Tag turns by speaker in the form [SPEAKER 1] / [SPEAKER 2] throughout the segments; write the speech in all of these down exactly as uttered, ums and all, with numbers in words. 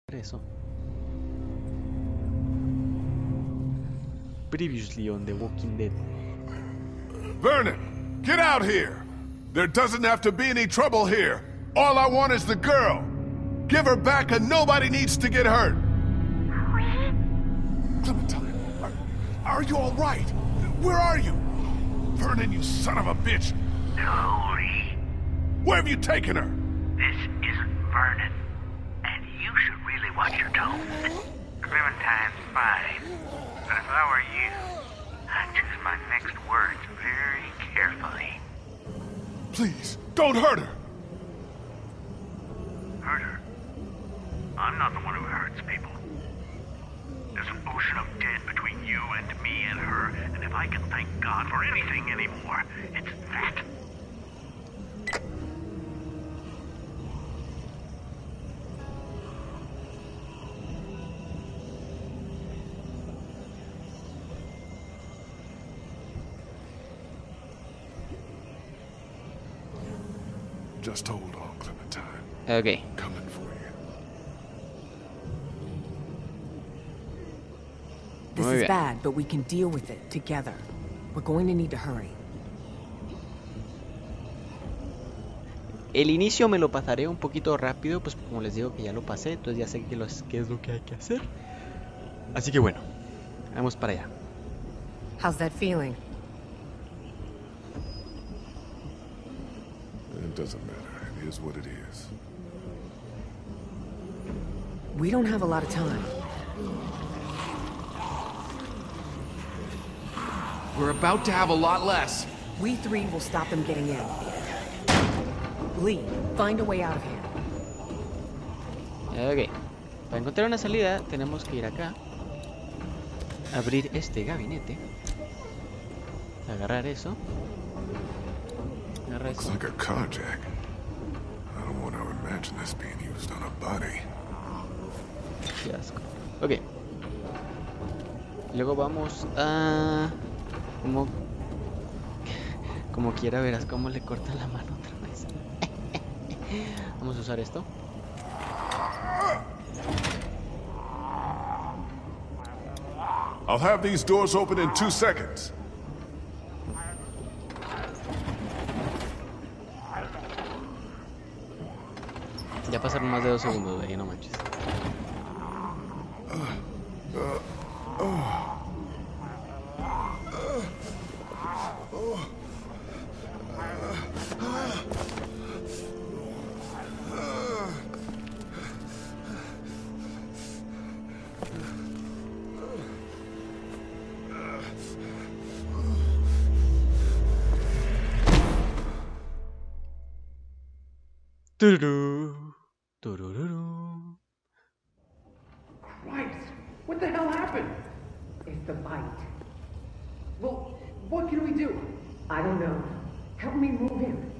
[SPEAKER 1] eso. Previously on The Walking Dead.
[SPEAKER 2] Vernon, get out here! There doesn't have to be any trouble here. All I want is the girl. Give her back and nobody needs to get hurt. Clementine, are, are you all right? Where are you? Vernon, you son of a bitch.
[SPEAKER 3] No, Lee.
[SPEAKER 2] Where have you taken her?
[SPEAKER 3] This isn't Vernon. And you should really watch your tone. Clementine's fine. But if I were you, I'd choose my next words very carefully.
[SPEAKER 2] Please, don't hurt her.
[SPEAKER 3] Hurt her? I'm not the one who hurts people. There's an ocean of dead between you and me and her, and if I can thank God for anything anymore, it's that.
[SPEAKER 2] Just hold on, Clementine.
[SPEAKER 1] Ok.
[SPEAKER 2] Coming for you.
[SPEAKER 4] This
[SPEAKER 1] Muy
[SPEAKER 4] is
[SPEAKER 1] bien.
[SPEAKER 4] bad, but we can deal with it together. We're going to need to hurry.
[SPEAKER 1] El inicio me lo pasaré un poquito rápido, pues como les digo que ya lo pasé, entonces ya sé que los, qué es lo que hay que hacer. Así que bueno, vamos para allá.
[SPEAKER 4] How's that feeling?
[SPEAKER 2] It doesn't matter. It is what it is.
[SPEAKER 4] We don't have a lot of time.
[SPEAKER 5] We're about to have a lot less.
[SPEAKER 4] We three will stop them getting in. Lee, find a way out of here.
[SPEAKER 1] Ok. Para encontrar una salida tenemos que ir acá. Abrir este gabinete. Agarrar eso. Agarrar
[SPEAKER 2] Looks
[SPEAKER 1] eso.
[SPEAKER 2] like a carjack. I don't want to imagine this being used on a body.
[SPEAKER 1] Qué asco. Ok. Luego vamos a... Como... Como quiera verás cómo le corta la mano otra vez. Vamos a usar esto.
[SPEAKER 2] I'll have these doors open in two seconds.
[SPEAKER 1] Ya pasaron más de dos segundos, güey, no manches. Tururú, tururú.
[SPEAKER 6] Christ! What the hell happened?
[SPEAKER 7] It's the bite.
[SPEAKER 6] Well, what can we do?
[SPEAKER 7] I don't know. Help me move him.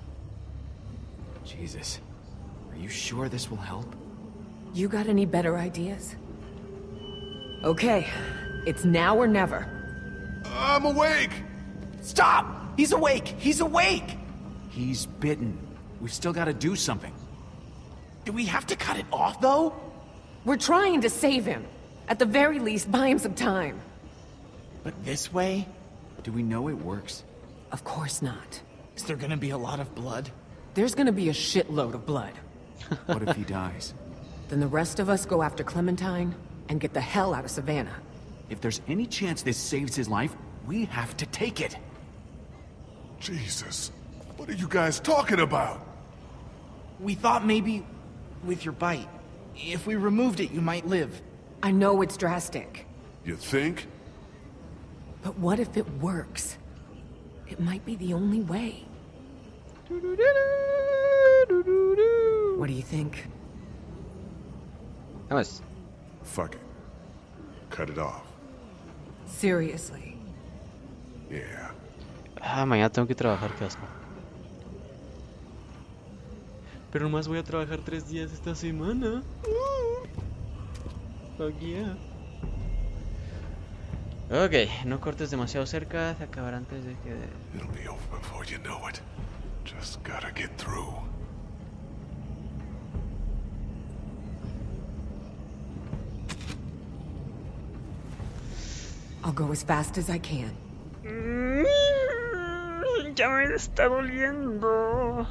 [SPEAKER 5] Jesus. Are you sure this will help?
[SPEAKER 4] You got any better ideas? Okay, it's now or never.
[SPEAKER 2] I'm awake!
[SPEAKER 5] Stop! He's awake! He's awake! He's bitten. We've still got to do something. Do we have to cut it off, though?
[SPEAKER 4] We're trying to save him. At the very least, buy him some time.
[SPEAKER 5] But this way? Do we know it works?
[SPEAKER 4] Of course not.
[SPEAKER 5] Is there gonna be a lot of blood?
[SPEAKER 4] There's gonna be a shitload of blood.
[SPEAKER 5] What if he dies?
[SPEAKER 4] Then the rest of us go after Clementine and get the hell out of Savannah.
[SPEAKER 5] If there's any chance this saves his life, we have to take it.
[SPEAKER 2] Jesus. What are you guys talking about?
[SPEAKER 5] We thought maybe with your bite, if we removed it, you might live.
[SPEAKER 4] I know it's drastic,
[SPEAKER 2] You think?
[SPEAKER 4] but what if it works? It might be the only way. What do you think?
[SPEAKER 1] Vamos.
[SPEAKER 2] Fuck it. Cut it off.
[SPEAKER 4] Seriously.
[SPEAKER 2] Yeah.
[SPEAKER 1] Ah, mañana tengo que trabajar, qué asco. Pero nomás voy a trabajar tres días esta semana. Uh, fuck yeah. Ok, no cortes demasiado cerca, se acabará antes de que...
[SPEAKER 2] It'll be over before you know it. Just gotta get through.
[SPEAKER 4] I'll go as fast as I can.
[SPEAKER 1] Ya me está doliendo.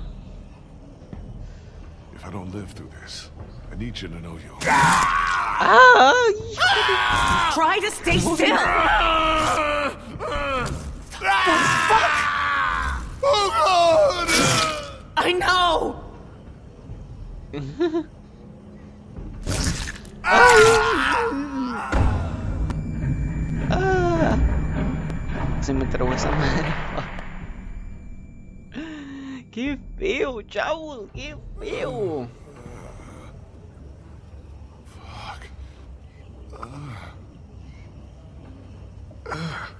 [SPEAKER 2] If I don't live through this, I need you to know you.
[SPEAKER 1] Ah,
[SPEAKER 4] Try to stay still!
[SPEAKER 2] Oh God!
[SPEAKER 4] I know!
[SPEAKER 1] ah. Se me trabó esa madre. Qué feo, chavos, qué feo.
[SPEAKER 2] Fuck. Uh. Uh.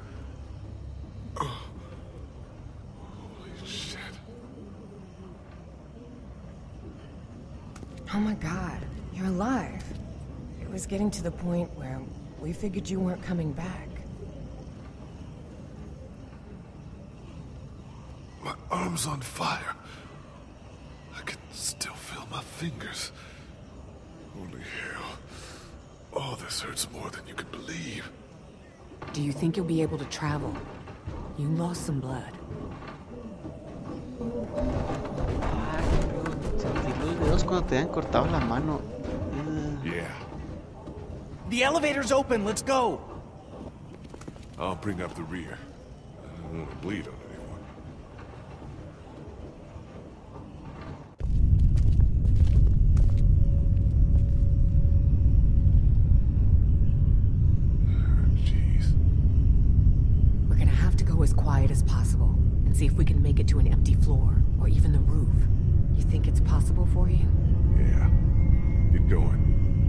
[SPEAKER 2] Oh. Holy shit.
[SPEAKER 4] Oh my god, you're alive. It was getting to the point where we figured you weren't coming back.
[SPEAKER 2] My arm's on fire. I can still feel my fingers. Holy hell. Oh, this hurts more than you can believe.
[SPEAKER 4] Do you think you'll be able to travel? You lost some blood.
[SPEAKER 1] Sentir los dedos cuando te han cortado la mano.
[SPEAKER 2] Yeah.
[SPEAKER 5] The elevator's open. Let's go.
[SPEAKER 2] I'll bring up the rear. I don't want to bleed on anyone.
[SPEAKER 4] As quiet as possible and see if we can make it to an empty floor or even the roof. You think it's possible for you?
[SPEAKER 2] Yeah. Get going.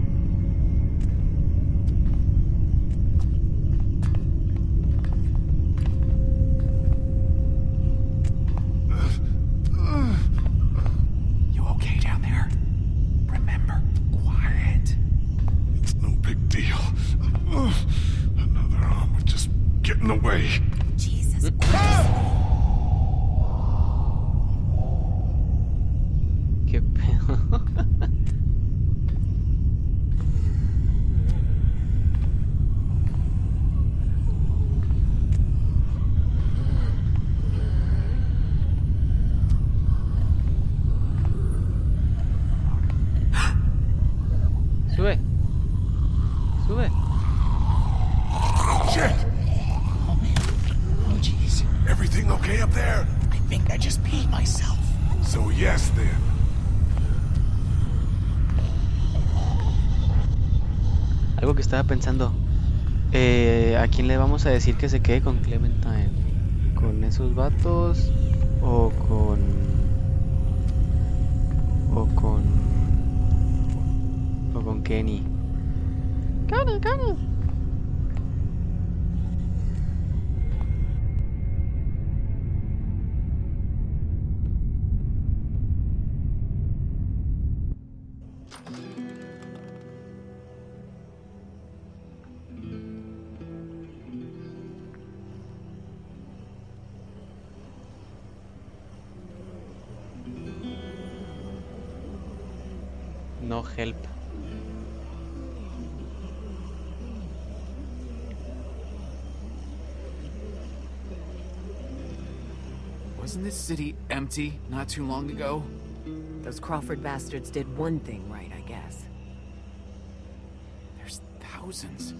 [SPEAKER 5] You okay down there? Remember, quiet.
[SPEAKER 2] It's no big deal. Another arm would just get in the way.
[SPEAKER 4] Jesus.
[SPEAKER 1] Qué pedo. Sube. Sube.
[SPEAKER 2] Shit!
[SPEAKER 5] Jeez.
[SPEAKER 2] Everything okay up there?
[SPEAKER 5] I think I just peed myself.
[SPEAKER 2] So yes then.
[SPEAKER 1] Algo que estaba pensando. Eh, ¿A quién le vamos a decir que se quede con Clementine? ¿Con esos vatos? ¿O con... O con... O con Kenny? Kenny, Kenny. No help.
[SPEAKER 5] Wasn't this city empty not too long ago?
[SPEAKER 4] Those Crawford bastards did one thing right, I guess.
[SPEAKER 5] There's thousands.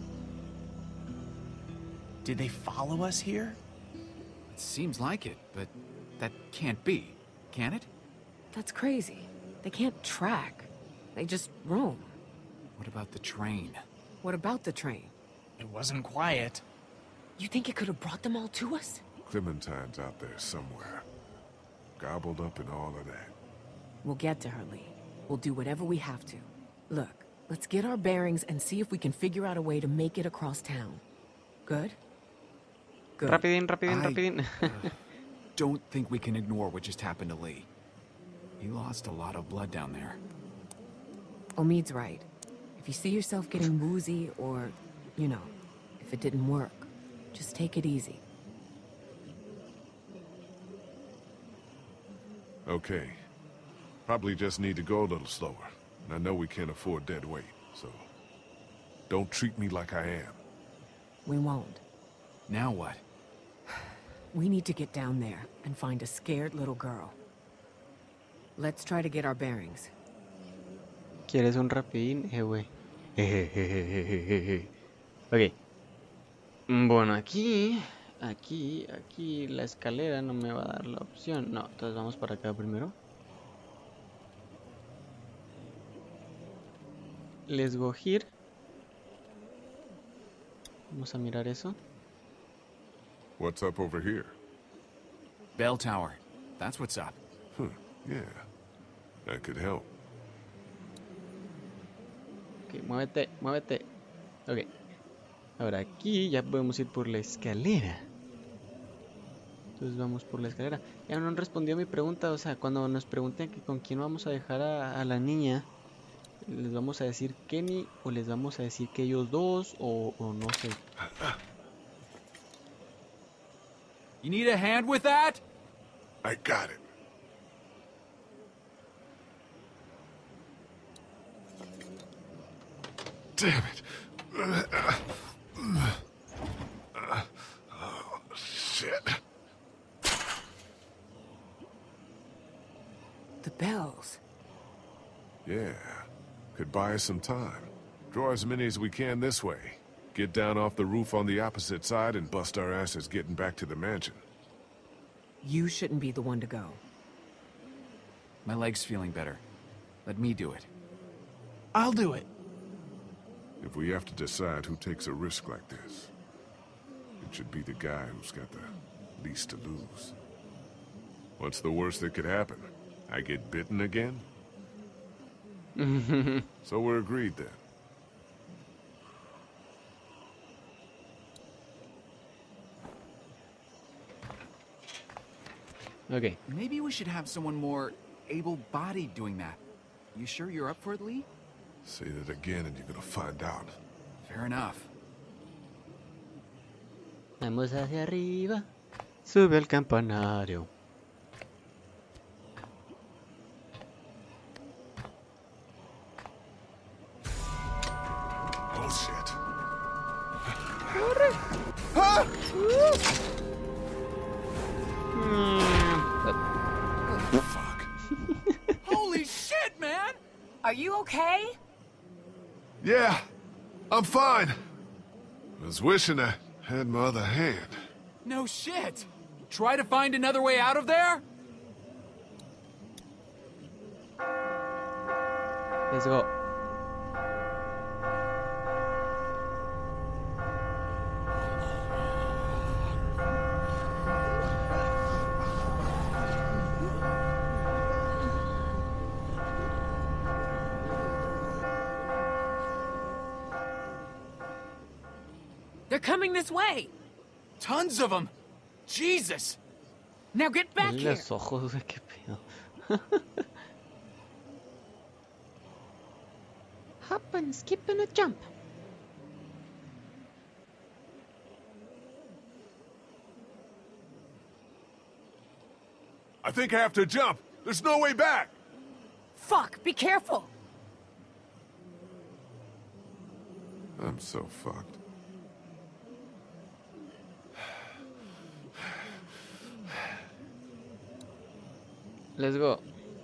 [SPEAKER 5] Did they follow us here? It seems like it, but that can't be, can it?
[SPEAKER 4] That's crazy. They can't track. They just roam.
[SPEAKER 5] What about the train?
[SPEAKER 4] What about the train?
[SPEAKER 5] It wasn't quiet.
[SPEAKER 4] You think it could have brought them all to us?
[SPEAKER 2] Clementine's out there somewhere. Gobbled up in all of that.
[SPEAKER 4] We'll get to her, Lee. We'll do whatever we have to. Look, let's get our bearings and see if we can figure out a way to make it across town. Good? Good.
[SPEAKER 1] Rapidín, rapidín,
[SPEAKER 5] I,
[SPEAKER 1] rapidín.
[SPEAKER 5] uh, don't think we can ignore what just happened to Lee. He lost a lot of blood down there.
[SPEAKER 4] Omid's right. If you see yourself getting woozy or, you know, if it didn't work, just take it easy.
[SPEAKER 2] Okay. Probably just need to go a little slower. And I know we can't afford dead weight, so... Don't treat me like I am.
[SPEAKER 4] We won't.
[SPEAKER 5] Now what?
[SPEAKER 4] We need to get down there and find a scared little girl. Let's try to get our bearings.
[SPEAKER 1] ¿Quieres un rapidín? Eh, güey. Ok. Bueno, aquí, aquí, aquí la escalera no me va a dar la opción. No, entonces vamos para acá primero. Let's go here. Vamos a mirar eso.
[SPEAKER 2] What's up over here?
[SPEAKER 5] Bell tower. That's what's up.
[SPEAKER 2] Huh, yeah. That could help.
[SPEAKER 1] Ok, muévete, muévete. Ok. Ahora aquí ya podemos ir por la escalera. Entonces vamos por la escalera. Ya no han respondido a mi pregunta. O sea, cuando nos pregunten que con quién vamos a dejar a, a la niña, ¿les vamos a decir Kenny o les vamos a decir que ellos dos o, o no sé?
[SPEAKER 5] You need a hand with that?
[SPEAKER 2] I got it. Damn it. Oh, shit.
[SPEAKER 4] The bells.
[SPEAKER 2] Yeah. Could buy us some time. Draw as many as we can this way. Get down off the roof on the opposite side and bust our asses getting back to the mansion.
[SPEAKER 4] You shouldn't be the one to go.
[SPEAKER 5] My leg's feeling better. Let me do it.
[SPEAKER 8] I'll do it.
[SPEAKER 2] If we have to decide who takes a risk like this, it should be the guy who's got the least to lose. What's the worst that could happen? I get bitten again? So we're agreed then.
[SPEAKER 1] Ok.
[SPEAKER 5] Maybe we should have someone more able-bodied doing that. You sure you're up for it, Lee?
[SPEAKER 2] Say that again and you're gonna find out.
[SPEAKER 5] Fair enough.
[SPEAKER 1] Vamos hacia arriba. Sube al campanario.
[SPEAKER 2] Oh shit. Fuck.
[SPEAKER 5] Holy shit, man!
[SPEAKER 4] Are you okay?
[SPEAKER 2] Yeah, I'm fine. I was wishing I had my other hand.
[SPEAKER 5] No shit! Try to find another way out of there?
[SPEAKER 1] Let's go.
[SPEAKER 4] They're coming this way.
[SPEAKER 5] Tons of them! Jesus!
[SPEAKER 4] Now get back here.
[SPEAKER 1] Los ojos, qué pedo. Hop and skip and a jump.
[SPEAKER 2] I think I have to jump. There's no way back.
[SPEAKER 4] Fuck, be careful.
[SPEAKER 2] I'm so fucked.
[SPEAKER 1] Let's go.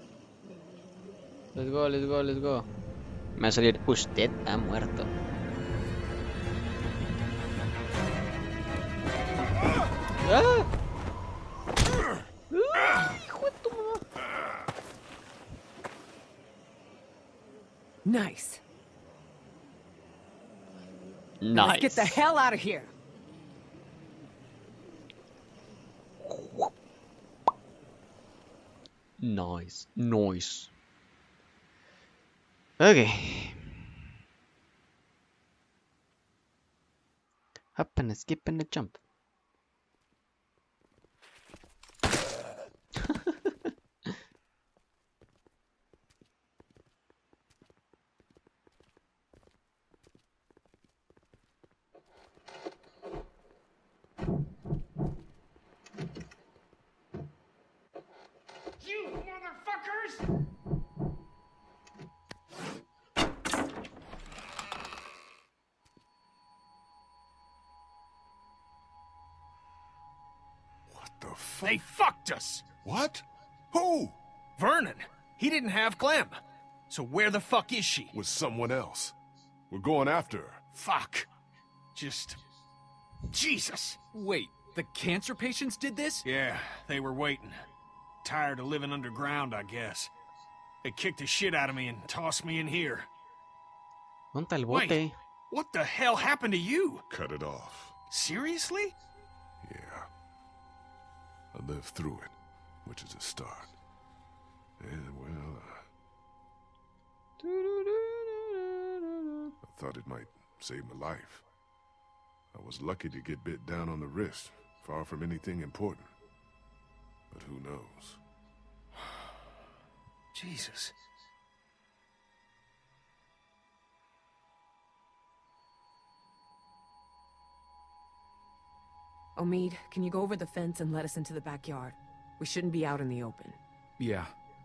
[SPEAKER 1] Let's go, let's go, let's go. Me va a salir, usted ha muerto. ¡Ah! ¡Ah! ¡Hijo de tu mamá!
[SPEAKER 4] Nice.
[SPEAKER 1] Nice.
[SPEAKER 4] Let's get the hell out of here.
[SPEAKER 1] Nice, nice. Okay. Hop and skip and a jump.
[SPEAKER 6] You motherfuckers!
[SPEAKER 2] fuck?
[SPEAKER 5] They fucked us!
[SPEAKER 2] What? Who?
[SPEAKER 5] Vernon. He didn't have Clem. So where the fuck is she?
[SPEAKER 2] With someone else. We're going after her.
[SPEAKER 5] Fuck. Just... Jesus.
[SPEAKER 9] Wait, the cancer patients did this?
[SPEAKER 5] Yeah, they were waiting. Tired of living underground, I guess. They kicked the shit out of me and tossed me in here.
[SPEAKER 1] ¿Dónde está el bote?
[SPEAKER 5] Wait, what the hell happened to you?
[SPEAKER 2] Cut it off.
[SPEAKER 5] Seriously?
[SPEAKER 2] Yeah. I lived through it, which is a start. And, well, uh, I thought it might save my life. I was lucky to get bit down on the wrist, far from anything important. But who knows?
[SPEAKER 5] Jesus.
[SPEAKER 4] Omid, can you go over the fence and let us into the backyard? We shouldn't be out in the open.
[SPEAKER 9] Yeah.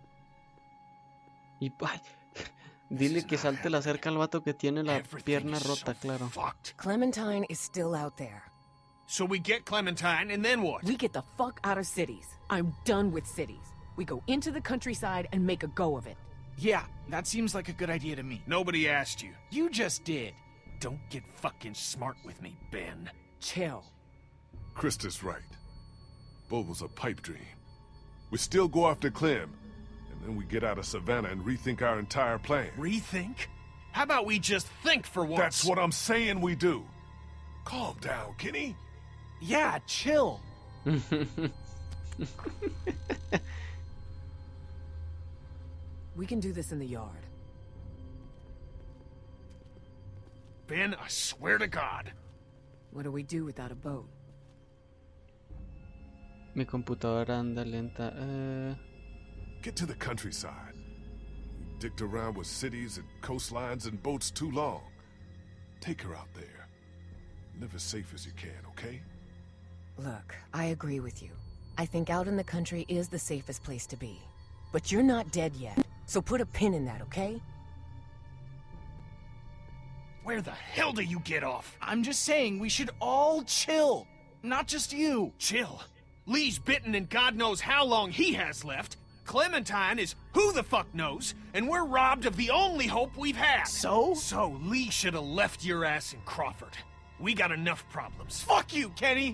[SPEAKER 1] Y ay, dile que salte la cerca al vato que tiene la pierna rota, claro.
[SPEAKER 5] Fucked.
[SPEAKER 4] Clementine is still out there.
[SPEAKER 5] So we get Clementine, and then what?
[SPEAKER 4] We get the fuck out of cities. I'm done with cities. We go into the countryside and make a go of it.
[SPEAKER 8] Yeah, that seems like a good idea to me.
[SPEAKER 5] Nobody asked you.
[SPEAKER 8] You just did.
[SPEAKER 5] Don't get fucking smart with me, Ben.
[SPEAKER 4] Chill.
[SPEAKER 2] Krista's right. Bull was a pipe dream. We still go after Clem, and then we get out of Savannah and rethink our entire plan.
[SPEAKER 5] Rethink? How about we just think for once?
[SPEAKER 2] That's what I'm saying we do. Calm down, Kenny.
[SPEAKER 8] Yeah, chill.
[SPEAKER 4] We can do this in the yard.
[SPEAKER 5] Ben, I swear to God.
[SPEAKER 4] What do we do without a boat?
[SPEAKER 1] Mi computadora anda lenta. Uh...
[SPEAKER 2] Get to the countryside. We dicked around with cities and coastlines and boats too long. Take her out there. Live as safe as you can, okay?
[SPEAKER 4] Look, I agree with you. I think out in the country is the safest place to be. But you're not dead yet, so put a pin in that, okay?
[SPEAKER 5] Where the hell do you get off?
[SPEAKER 8] I'm just saying we should all chill. Not just you.
[SPEAKER 5] Chill? Lee's bitten and God knows how long he has left. Clementine is who the fuck knows, and we're robbed of the only hope we've had.
[SPEAKER 8] So?
[SPEAKER 5] So Lee should have left your ass in Crawford. We got enough problems.
[SPEAKER 8] Fuck you, Kenny!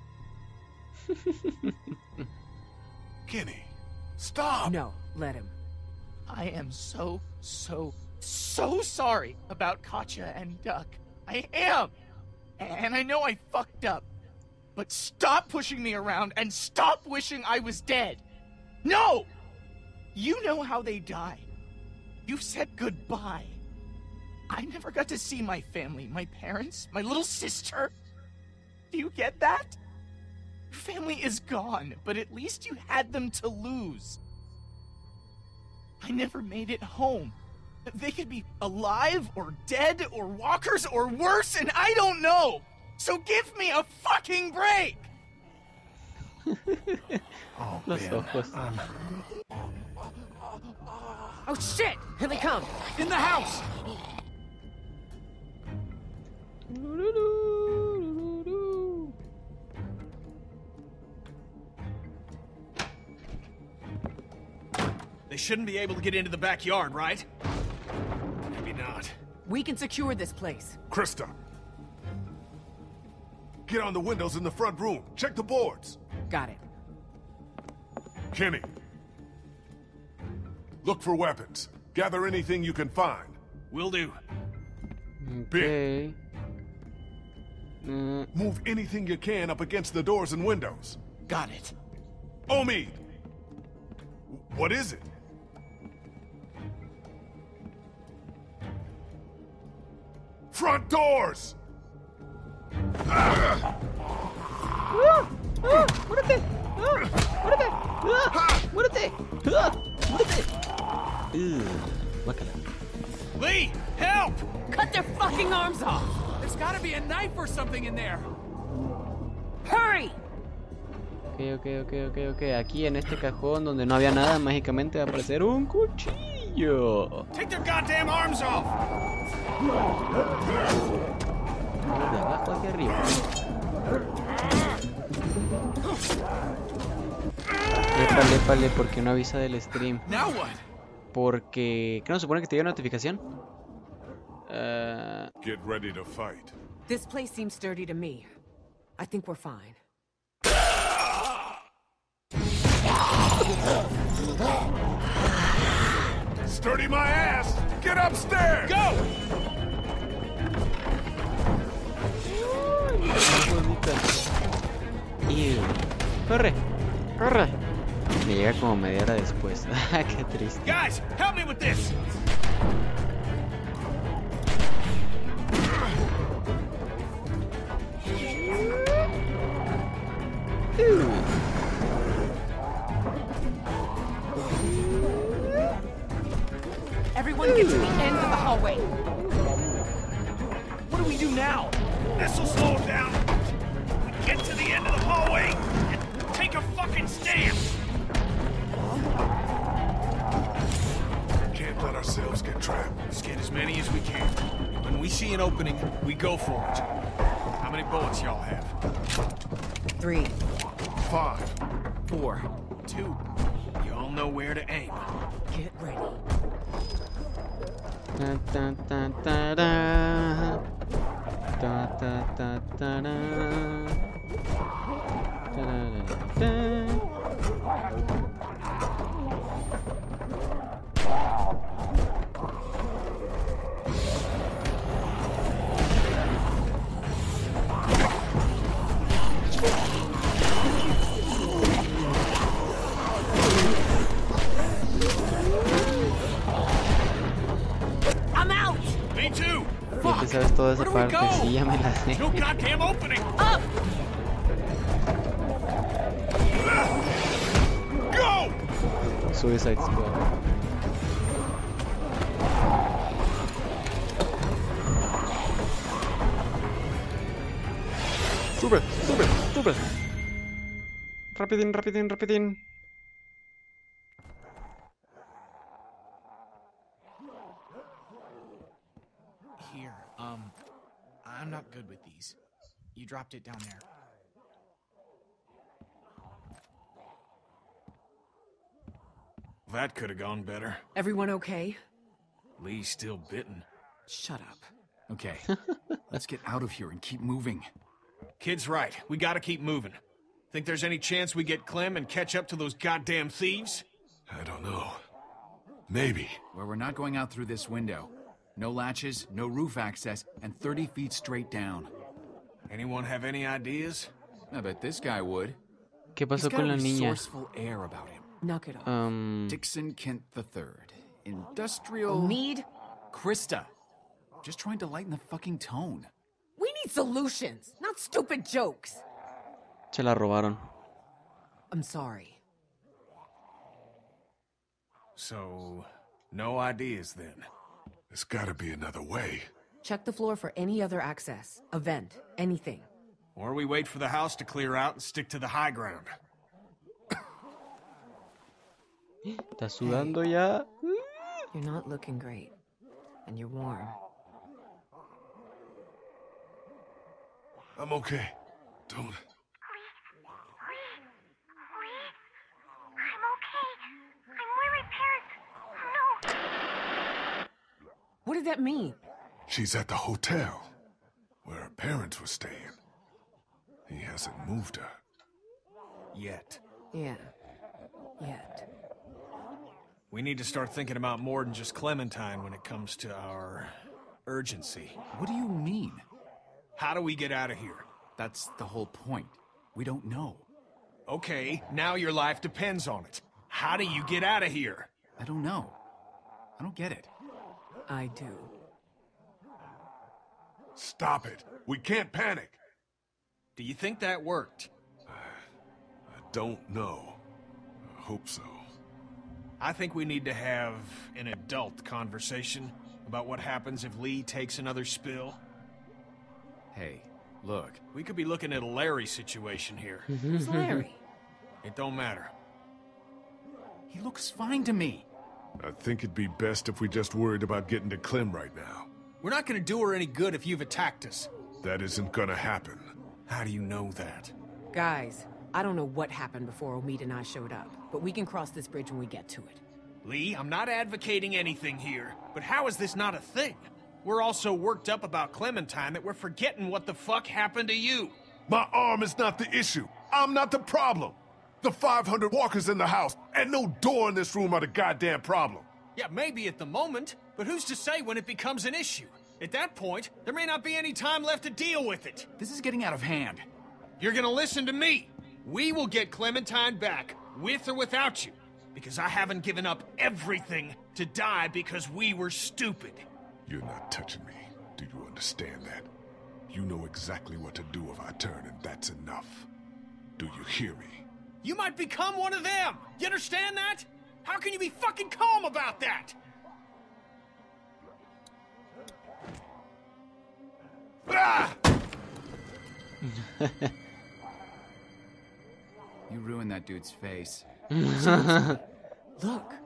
[SPEAKER 2] Kenny, stop!
[SPEAKER 4] No, let him.
[SPEAKER 8] I am so, so, so sorry about Katjaa and Duck. I am! And I know I fucked up. But stop pushing me around and stop wishing I was dead! No! You know how they died. You've said goodbye. I never got to see my family, my parents, my little sister. Do you get that? Your family is gone, but at least you had them to lose. I never made it home. They could be alive, or dead, or walkers, or worse, and I don't know! So give me a fucking break!
[SPEAKER 2] Oh,
[SPEAKER 1] Los
[SPEAKER 2] man.
[SPEAKER 1] ojos.
[SPEAKER 2] Um,
[SPEAKER 4] Oh shit! Here they come!
[SPEAKER 8] In the house!
[SPEAKER 5] They shouldn't be able to get into the backyard, right? Maybe not.
[SPEAKER 4] We can secure this place.
[SPEAKER 2] Krista! Get on the windows in the front room. Check the boards.
[SPEAKER 4] Got it.
[SPEAKER 2] Kenny. Look for weapons. Gather anything you can find.
[SPEAKER 5] Will do.
[SPEAKER 1] Okay. Uh,
[SPEAKER 2] Move anything you can up against the doors and windows.
[SPEAKER 8] Got it.
[SPEAKER 2] Omid! What is it? Front doors!
[SPEAKER 1] ¡Ah! ¡Ah! ¡Muérete! ¡Ah! ¡Muérete! ¡Ah! ¡Muérete! ¡Ah! ¡Muérete! Ugh, guácala.
[SPEAKER 5] Lee, help!
[SPEAKER 4] Cut their fucking arms off!
[SPEAKER 9] There's gotta be a knife or something in there.
[SPEAKER 4] Hurry!
[SPEAKER 1] Ok, ok, ok, ok, ok. Aquí en este cajón donde no había nada, mágicamente va a aparecer un cuchillo.
[SPEAKER 5] Take their goddamn arms off!
[SPEAKER 1] De abajo hacia arriba. Épale, épale, ¿por qué no avisa del stream?
[SPEAKER 9] Now what?
[SPEAKER 1] Porque... ¿qué no se supone que te llega notificación? Uh...
[SPEAKER 2] Get ready to fight.
[SPEAKER 4] This place seems sturdy to me. I think we're fine.
[SPEAKER 2] Sturdy my ass! Get upstairs!
[SPEAKER 9] Go!
[SPEAKER 1] Ew. ¡Corre! ¡Corre! Me llega como media hora después. ¡Qué triste!
[SPEAKER 9] Guys, help me with this!
[SPEAKER 4] Everyone get to the end of the hallway.
[SPEAKER 9] What do we do now? This'll slow him down. We get to the end of the hallway and take a fucking stand.
[SPEAKER 2] Can't let ourselves get trapped.
[SPEAKER 5] Let's get as many as we can. When we see an opening, we go for it. How many bullets y'all have?
[SPEAKER 4] Three.
[SPEAKER 2] Five.
[SPEAKER 5] Four. Two. You all know where to aim.
[SPEAKER 4] Get ready.
[SPEAKER 1] Ta ta ta ta da. Ta ta ta ta da. Ta da da da.
[SPEAKER 4] I'm out!
[SPEAKER 9] Me too!
[SPEAKER 1] Ya te sabes toda esa
[SPEAKER 9] Where do we
[SPEAKER 1] parte,
[SPEAKER 9] go?
[SPEAKER 1] sí, ya me la sé.
[SPEAKER 9] No goddamn opening!
[SPEAKER 4] Up!
[SPEAKER 9] Go!
[SPEAKER 1] Suicide Squad. Sube, sube, sube. Rapidín, rapidín, rapidín.
[SPEAKER 8] Here, um, I'm not good with these. You dropped it down there.
[SPEAKER 5] That could have gone better.
[SPEAKER 4] Everyone okay?
[SPEAKER 5] Lee's still bitten.
[SPEAKER 4] Shut up.
[SPEAKER 5] Okay, let's get out of here and keep moving.
[SPEAKER 10] Kid's right. We gotta keep moving. Think there's any chance we get Clem and catch up to those goddamn thieves?
[SPEAKER 2] I don't know. Maybe.
[SPEAKER 9] Well, we're not going out through this window. No latches, no roof access, and thirty feet straight down.
[SPEAKER 10] Anyone have any ideas?
[SPEAKER 9] I bet this guy would.
[SPEAKER 1] ¿Qué
[SPEAKER 9] He's
[SPEAKER 1] pasó
[SPEAKER 9] got
[SPEAKER 1] con
[SPEAKER 9] a
[SPEAKER 1] la niña?
[SPEAKER 9] resourceful air about him.
[SPEAKER 4] Knock it off.
[SPEAKER 1] Um,
[SPEAKER 9] Dixon Kent the Third. Industrial...
[SPEAKER 4] Need?
[SPEAKER 9] Krista. Just trying to lighten the fucking tone.
[SPEAKER 4] We need solutions, not stupid jokes.
[SPEAKER 1] se la robaron.
[SPEAKER 4] I'm sorry.
[SPEAKER 10] So, no ideas then?
[SPEAKER 2] There's gotta be another way.
[SPEAKER 4] Check the floor for any other access. A vent. Anything.
[SPEAKER 10] Or we wait for the house to clear out and stick to the high ground.
[SPEAKER 1] ¿Estás sudando ya?
[SPEAKER 4] You're not looking great. And you're warm.
[SPEAKER 2] I'm okay. Don't...
[SPEAKER 11] I'm okay. I'm where my parents... No.
[SPEAKER 4] What did that mean?
[SPEAKER 2] She's at the hotel, where her parents were staying. He hasn't moved her.
[SPEAKER 10] Yet.
[SPEAKER 4] Yeah. Yet.
[SPEAKER 10] We need to start thinking about more than just Clementine when it comes to our urgency.
[SPEAKER 9] What do you mean?
[SPEAKER 10] How do we get out of here?
[SPEAKER 9] That's the whole point. We don't know.
[SPEAKER 10] Okay, now your life depends on it. How do you get out of here?
[SPEAKER 9] I don't know. I don't get it.
[SPEAKER 4] I do.
[SPEAKER 2] Stop it. We can't panic.
[SPEAKER 10] Do you think that worked?
[SPEAKER 2] I don't know. I hope so.
[SPEAKER 10] I think we need to have an adult conversation about what happens if Lee takes another spill.
[SPEAKER 9] Hey, look.
[SPEAKER 10] We could be looking at a Larry situation here.
[SPEAKER 4] Who's Larry?
[SPEAKER 10] It don't matter.
[SPEAKER 9] He looks fine to me.
[SPEAKER 2] I think it'd be best if we just worried about getting to Clem right now.
[SPEAKER 10] We're not gonna do her any good if you've attacked us.
[SPEAKER 2] That isn't gonna happen.
[SPEAKER 10] How do you know that?
[SPEAKER 4] Guys, I don't know what happened before Omid and I showed up, but we can cross this bridge when we get to it.
[SPEAKER 10] Lee, I'm not advocating anything here, but how is this not a thing? We're all so worked up about Clementine that we're forgetting what the fuck happened to you.
[SPEAKER 2] My arm is not the issue. I'm not the problem. The five hundred walkers in the house and no door in this room are the goddamn problem.
[SPEAKER 10] Yeah, maybe at the moment, but who's to say when it becomes an issue? At that point, there may not be any time left to deal with it.
[SPEAKER 5] This is getting out of hand.
[SPEAKER 10] You're gonna listen to me. We will get Clementine back, with or without you. Because I haven't given up everything to die because we were stupid.
[SPEAKER 2] You're not touching me. Do you understand that? You know exactly what to do if I turn, and that's enough. Do you hear me?
[SPEAKER 10] You might become one of them! You understand that? How can you be fucking calm about that? Ah!
[SPEAKER 5] You ruined that dude's face.
[SPEAKER 4] Look.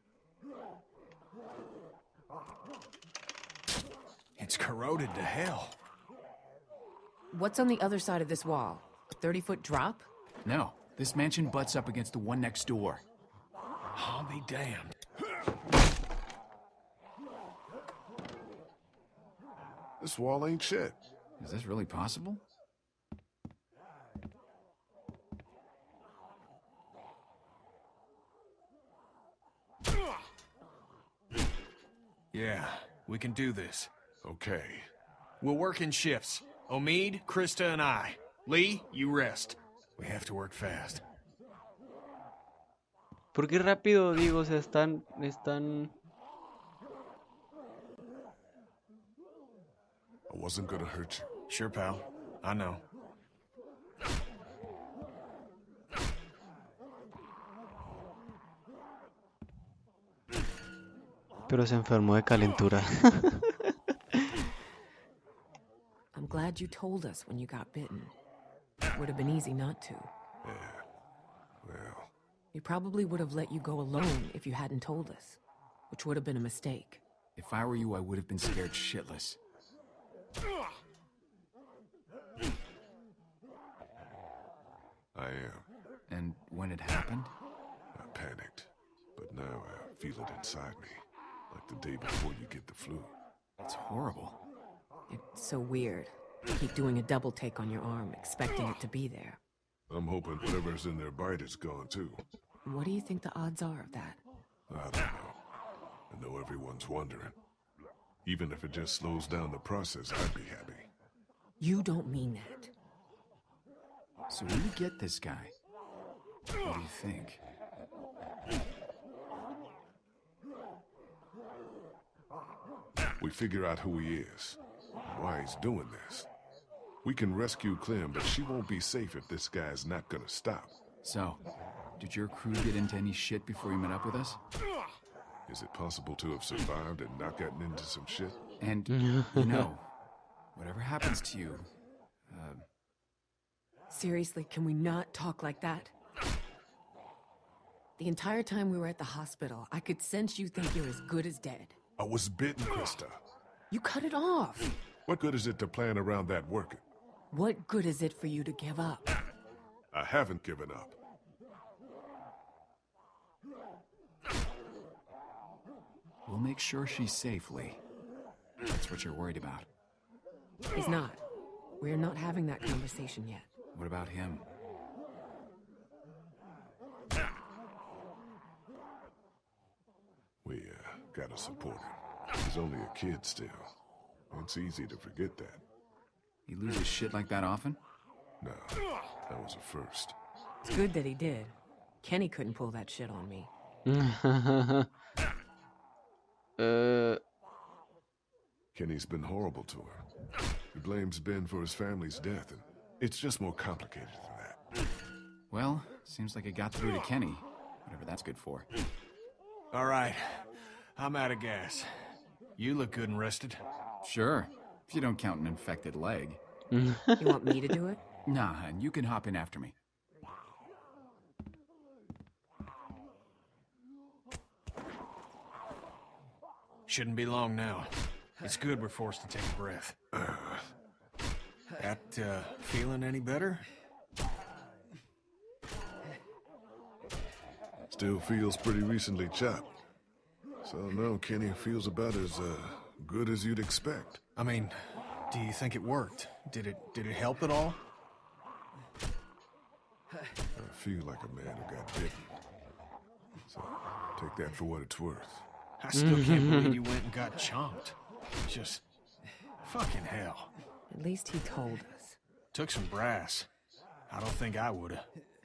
[SPEAKER 10] It's corroded to hell.
[SPEAKER 4] What's on the other side of this wall? A thirty-foot drop?
[SPEAKER 5] No, this mansion butts up against the one next door.
[SPEAKER 10] I'll be damned.
[SPEAKER 2] This wall ain't shit.
[SPEAKER 5] Is this really possible?
[SPEAKER 10] Yeah, we can do this.
[SPEAKER 2] Okay.
[SPEAKER 10] We'll work in shifts. Omid, Krista, and I. Lee, you rest. We have to work fast.
[SPEAKER 1] ¿Por qué rápido, digo? O sea, están... están...
[SPEAKER 2] I wasn't gonna hurt you.
[SPEAKER 10] Sure, pal. I know.
[SPEAKER 1] Pero se enfermó de calentura.
[SPEAKER 4] I'm glad you told us when you got bitten. It would have been easy not to.
[SPEAKER 2] Yeah. Well...
[SPEAKER 4] We probably would have let you go alone if you hadn't told us, which would have been a mistake.
[SPEAKER 5] If I were you, I would have been scared shitless.
[SPEAKER 2] I am.
[SPEAKER 5] And when it happened?
[SPEAKER 2] I panicked. But now I feel it inside me. Like the day before you get the flu.
[SPEAKER 5] It's horrible.
[SPEAKER 4] It's so weird. You keep doing a double take on your arm, expecting it to be there.
[SPEAKER 2] I'm hoping whatever's in their bite is gone too.
[SPEAKER 4] What do you think the odds are of that?
[SPEAKER 2] I don't know. I know everyone's wondering. Even if it just slows down the process, I'd be happy.
[SPEAKER 4] You don't mean that.
[SPEAKER 5] So when we get this guy, what do you think?
[SPEAKER 2] We figure out who he is, why he's doing this. We can rescue Clem, but she won't be safe if this guy's not gonna stop.
[SPEAKER 5] So, did your crew get into any shit before you met up with us?
[SPEAKER 2] Is it possible to have survived and not gotten into some shit?
[SPEAKER 5] And, you know, whatever happens to you, uh...
[SPEAKER 4] Seriously, can we not talk like that? The entire time we were at the hospital, I could sense you think you're as good as dead.
[SPEAKER 2] I was bitten, Krista.
[SPEAKER 4] You cut it off.
[SPEAKER 2] What good is it to plan around that working?
[SPEAKER 4] What good is it for you to give up?
[SPEAKER 2] I haven't given up.
[SPEAKER 5] We'll make sure she's safe, Lee. That's what you're worried about.
[SPEAKER 4] He's not. We're not having that conversation yet.
[SPEAKER 5] What about him?
[SPEAKER 2] We, uh, gotta support him. He's only a kid still. It's easy to forget that.
[SPEAKER 5] He loses shit like that often?
[SPEAKER 2] No, that was a first.
[SPEAKER 4] It's good that he did. Kenny couldn't pull that shit on me.
[SPEAKER 1] uh...
[SPEAKER 2] Kenny's been horrible to her. He blames Ben for his family's death, and it's just more complicated than that.
[SPEAKER 5] Well, seems like it got through to Kenny. Whatever that's good for.
[SPEAKER 10] All right. I'm out of gas. You look good and rested.
[SPEAKER 5] Sure. If you don't count an infected leg.
[SPEAKER 4] You want me to do it?
[SPEAKER 5] Nah, and you can hop in after me.
[SPEAKER 10] Shouldn't be long now. It's good we're forced to take a breath. That, uh, feeling any better?
[SPEAKER 2] Still feels pretty recently chopped. So no, Kenny feels about as uh, good as you'd expect.
[SPEAKER 10] I mean, do you think it worked? Did it did it help at all?
[SPEAKER 2] I feel like a man who got bitten. So take that for what it's worth.
[SPEAKER 10] I still can't believe you went and got chomped. Just fucking hell.
[SPEAKER 4] At least he told us.
[SPEAKER 10] Took some brass. I don't think I would've.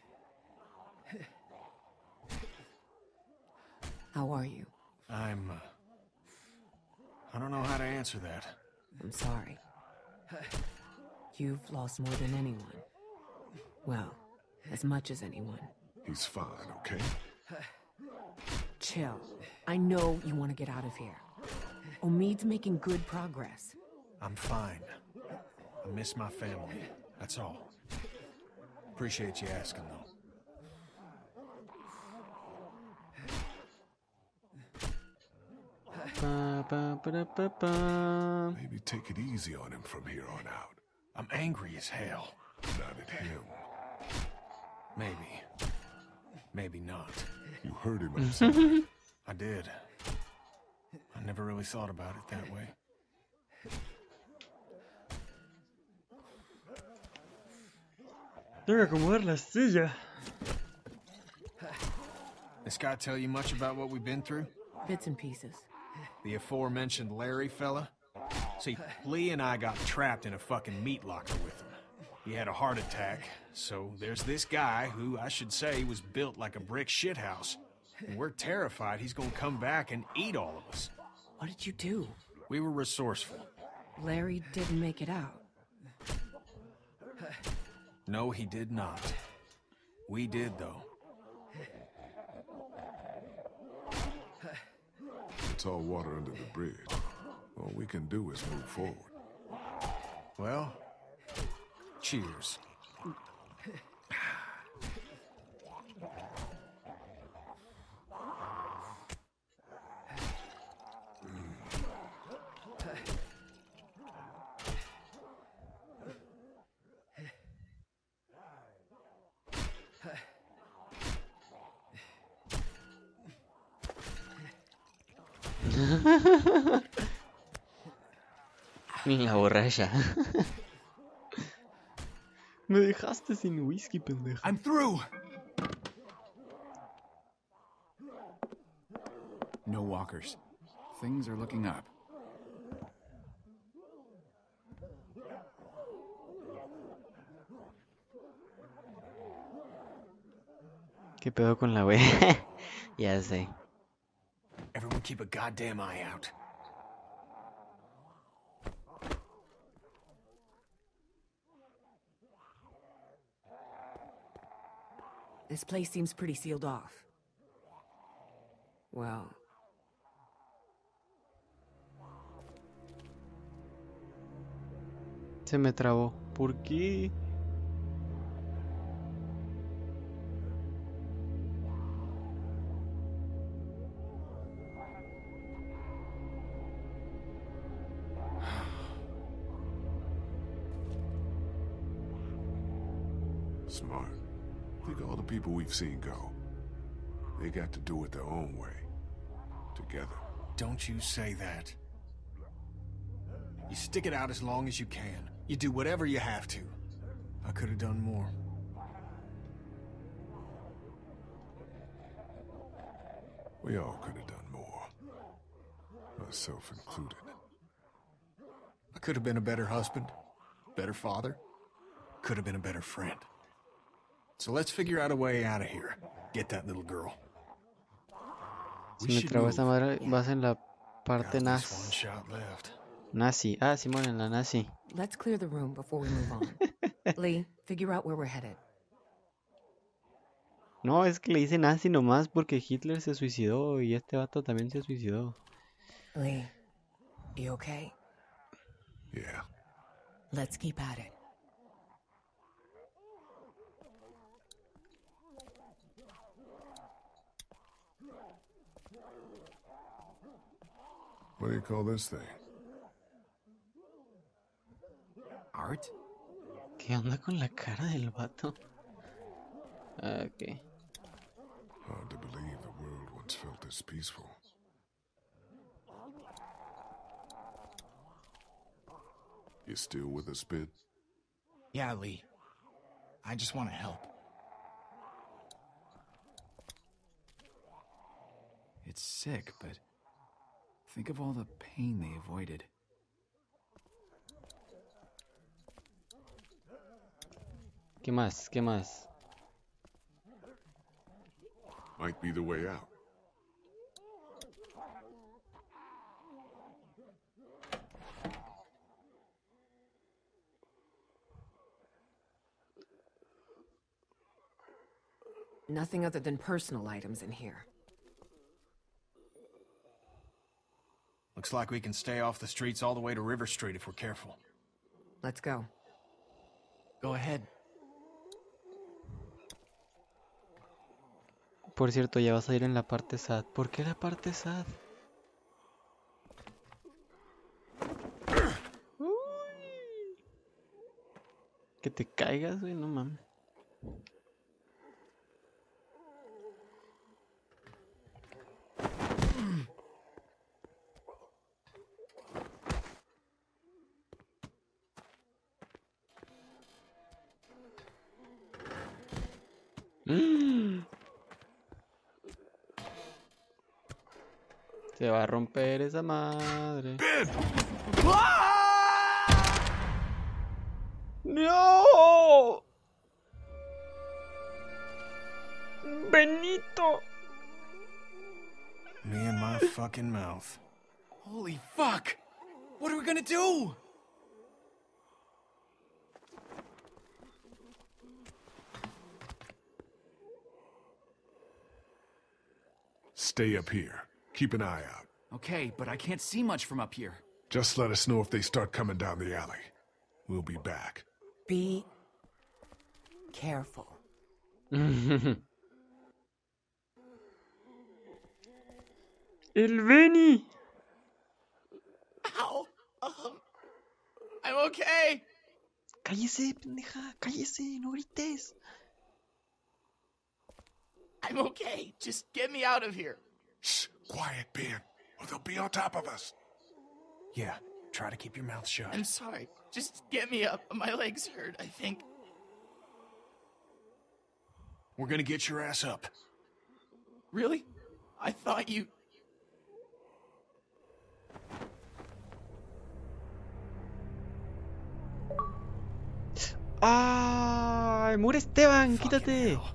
[SPEAKER 4] How are you?
[SPEAKER 10] I'm, uh, I don't know how to answer that.
[SPEAKER 4] I'm sorry. You've lost more than anyone. Well, as much as anyone.
[SPEAKER 2] He's fine, okay?
[SPEAKER 4] Chill. I know you want to get out of here. Omid's making good progress.
[SPEAKER 10] I'm fine. I miss my family. That's all. Appreciate you asking, though.
[SPEAKER 1] Ba, ba, ba, da, ba, ba.
[SPEAKER 2] Maybe take it easy on him from here on out.
[SPEAKER 10] I'm angry as hell.
[SPEAKER 2] Not at him.
[SPEAKER 10] Maybe. Maybe not.
[SPEAKER 2] You heard him, I'm sorry.
[SPEAKER 10] I did. I never really thought about it that way.
[SPEAKER 1] Tengo que acomodar la silla.
[SPEAKER 10] This guy tell you much about what we've been through?
[SPEAKER 4] Bits and pieces.
[SPEAKER 10] The aforementioned Larry fella? See, Lee and I got trapped in a fucking meat locker with him. He had a heart attack, so there's this guy who, I should say, was built like a brick shithouse. And we're terrified he's gonna come back and eat all of us.
[SPEAKER 4] What did you do?
[SPEAKER 10] We were resourceful.
[SPEAKER 4] Larry didn't make it out.
[SPEAKER 10] No, he did not. We did, though.
[SPEAKER 2] It's all water under the bridge. All we can do is move forward.
[SPEAKER 10] Well, cheers.
[SPEAKER 1] La borracha. Me dejaste sin whisky, pendejo.
[SPEAKER 5] I'm through. No walkers. Things are looking up.
[SPEAKER 1] ¿Qué pedo con la wea? Ya sé.
[SPEAKER 10] Everyone keep a goddamn eye out.
[SPEAKER 4] This place seems pretty sealed off. Well...
[SPEAKER 1] Se me trabó. ¿Por qué?
[SPEAKER 2] Smart. Think of all the people we've seen go. They got to do it their own way. Together.
[SPEAKER 10] Don't you say that. You stick it out as long as you can. You do whatever you have to. I could have done more.
[SPEAKER 2] We all could have done more. Myself included.
[SPEAKER 10] I could have been a better husband, better father, could have been a better friend. So let's figure out a way out of here. Get that little girl.
[SPEAKER 1] Se me trabó esta madre. Vas en la parte nazi.
[SPEAKER 10] One shot left.
[SPEAKER 1] Nazi. Ah, Simón, en la nazi.
[SPEAKER 4] Let's clear the room before we move on. Lee, figure out where we're headed.
[SPEAKER 1] No, es que le hice nazi nomás porque Hitler se suicidó y este vato también se suicidó.
[SPEAKER 4] Lee, you okay?
[SPEAKER 2] Yeah.
[SPEAKER 4] Let's keep at it.
[SPEAKER 2] What do you call this thing?
[SPEAKER 5] Art?
[SPEAKER 1] ¿Qué onda con la cara del vato? Ok.
[SPEAKER 2] Hard to believe as peaceful. You still with us, Bit?
[SPEAKER 8] Yeah, Lee. I just want to help.
[SPEAKER 5] It's sick, but think of all the pain they avoided.
[SPEAKER 1] ¿Qué más? ¿Qué más?
[SPEAKER 2] Might be the way out.
[SPEAKER 4] Nothing other than personal items in here.
[SPEAKER 10] Looks like we can stay off the streets all the way to River Street if we're careful.
[SPEAKER 4] Let's go.
[SPEAKER 8] Go ahead.
[SPEAKER 1] Por cierto, ya vas a ir en la parte sad. ¿Por qué la parte sad? Uy. Que te caigas, güey, no mames. Se va a romper esa madre. ¡No! ¡Benito!
[SPEAKER 10] Me and my fucking mouth.
[SPEAKER 5] Holy fuck! What are we gonna do?
[SPEAKER 2] Stay up here. Keep an eye out.
[SPEAKER 5] Okay, but I can't see much from up here.
[SPEAKER 2] Just let us know if they start coming down the alley. We'll be back.
[SPEAKER 4] Be careful.
[SPEAKER 1] El Benny.
[SPEAKER 8] Ow. Um, I'm okay.
[SPEAKER 1] Cállese, pendeja. Cállese, no grites.
[SPEAKER 8] I'm okay. Just get me out of here.
[SPEAKER 2] Shh, quiet, Ben, or they'll be on top of us.
[SPEAKER 10] Yeah, try to keep your mouth shut.
[SPEAKER 8] I'm sorry. Just get me up. My legs hurt, I think.
[SPEAKER 10] We're gonna get your ass up.
[SPEAKER 8] Really? I thought you...
[SPEAKER 1] ¡Ah! ¡Mure Esteban! ¡Quítate!
[SPEAKER 10] Hell.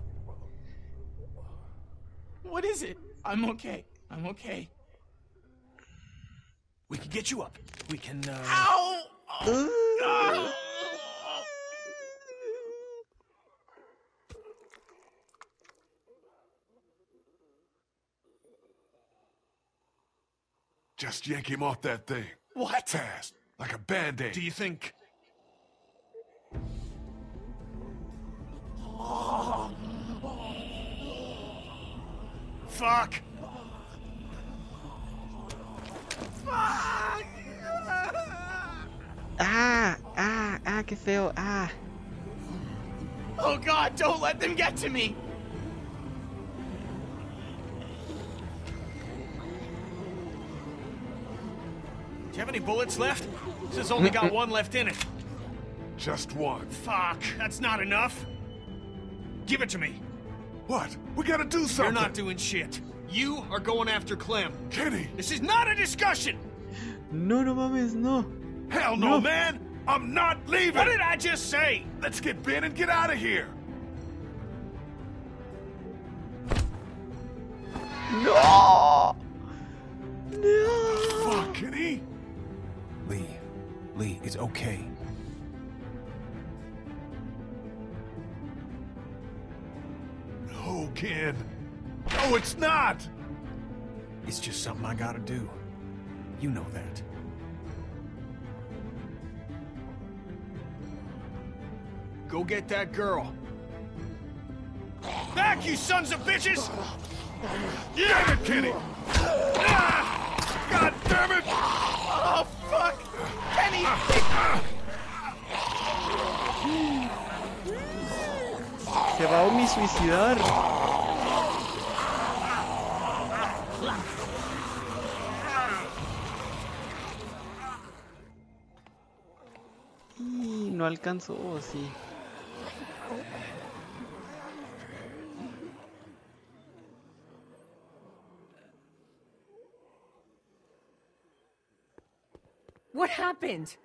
[SPEAKER 8] What is it? I'm okay. I'm okay.
[SPEAKER 10] We can get you up. We can, uh...
[SPEAKER 8] Ow! Oh, God.
[SPEAKER 2] Just yank him off that thing.
[SPEAKER 8] What?
[SPEAKER 2] Fast, like a band-aid.
[SPEAKER 10] Do you think... Fuck!
[SPEAKER 8] Fuck!
[SPEAKER 1] ¡Ah! ¡Ah! ¡Ah! ¡Qué feo! ¡Ah!
[SPEAKER 8] Oh God, don't let them get to me!
[SPEAKER 10] Do you have any bullets left? This has only got one left in it.
[SPEAKER 2] Just one.
[SPEAKER 10] Fuck, that's not enough. Give it to me.
[SPEAKER 2] What? We gotta do something.
[SPEAKER 10] You're not doing shit. You are going after Clem.
[SPEAKER 2] Kenny!
[SPEAKER 10] This is not a discussion!
[SPEAKER 1] No, no mames, no.
[SPEAKER 2] Hell no,
[SPEAKER 1] No.
[SPEAKER 2] man! I'm not leaving!
[SPEAKER 10] What did I just say?
[SPEAKER 2] Let's get Ben and get out of here!
[SPEAKER 1] ¡No! ¡No!
[SPEAKER 2] Fuck, Kenny!
[SPEAKER 10] Lee, Lee, it's okay.
[SPEAKER 2] No, Ken. No, it's not!
[SPEAKER 10] It's just something I gotta do. You know that. Go get that girl. Back, you sons of bitches!
[SPEAKER 2] Damn it, Kenny! Ah! God damn it!
[SPEAKER 8] Oh, fuck! Kenny!
[SPEAKER 1] Se va a homisuicidar. Y no alcanzó, ¿o sí?
[SPEAKER 4] What happened?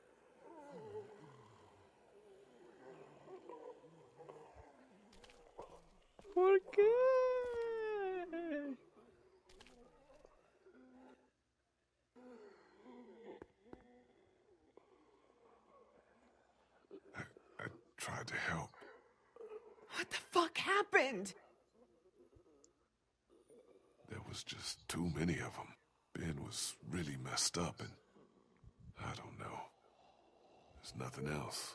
[SPEAKER 1] ¿Por qué?
[SPEAKER 2] I tried to help.
[SPEAKER 4] What the fuck happened?
[SPEAKER 2] There was just too many of them. Ben was really messed up, and I don't know. There's nothing else.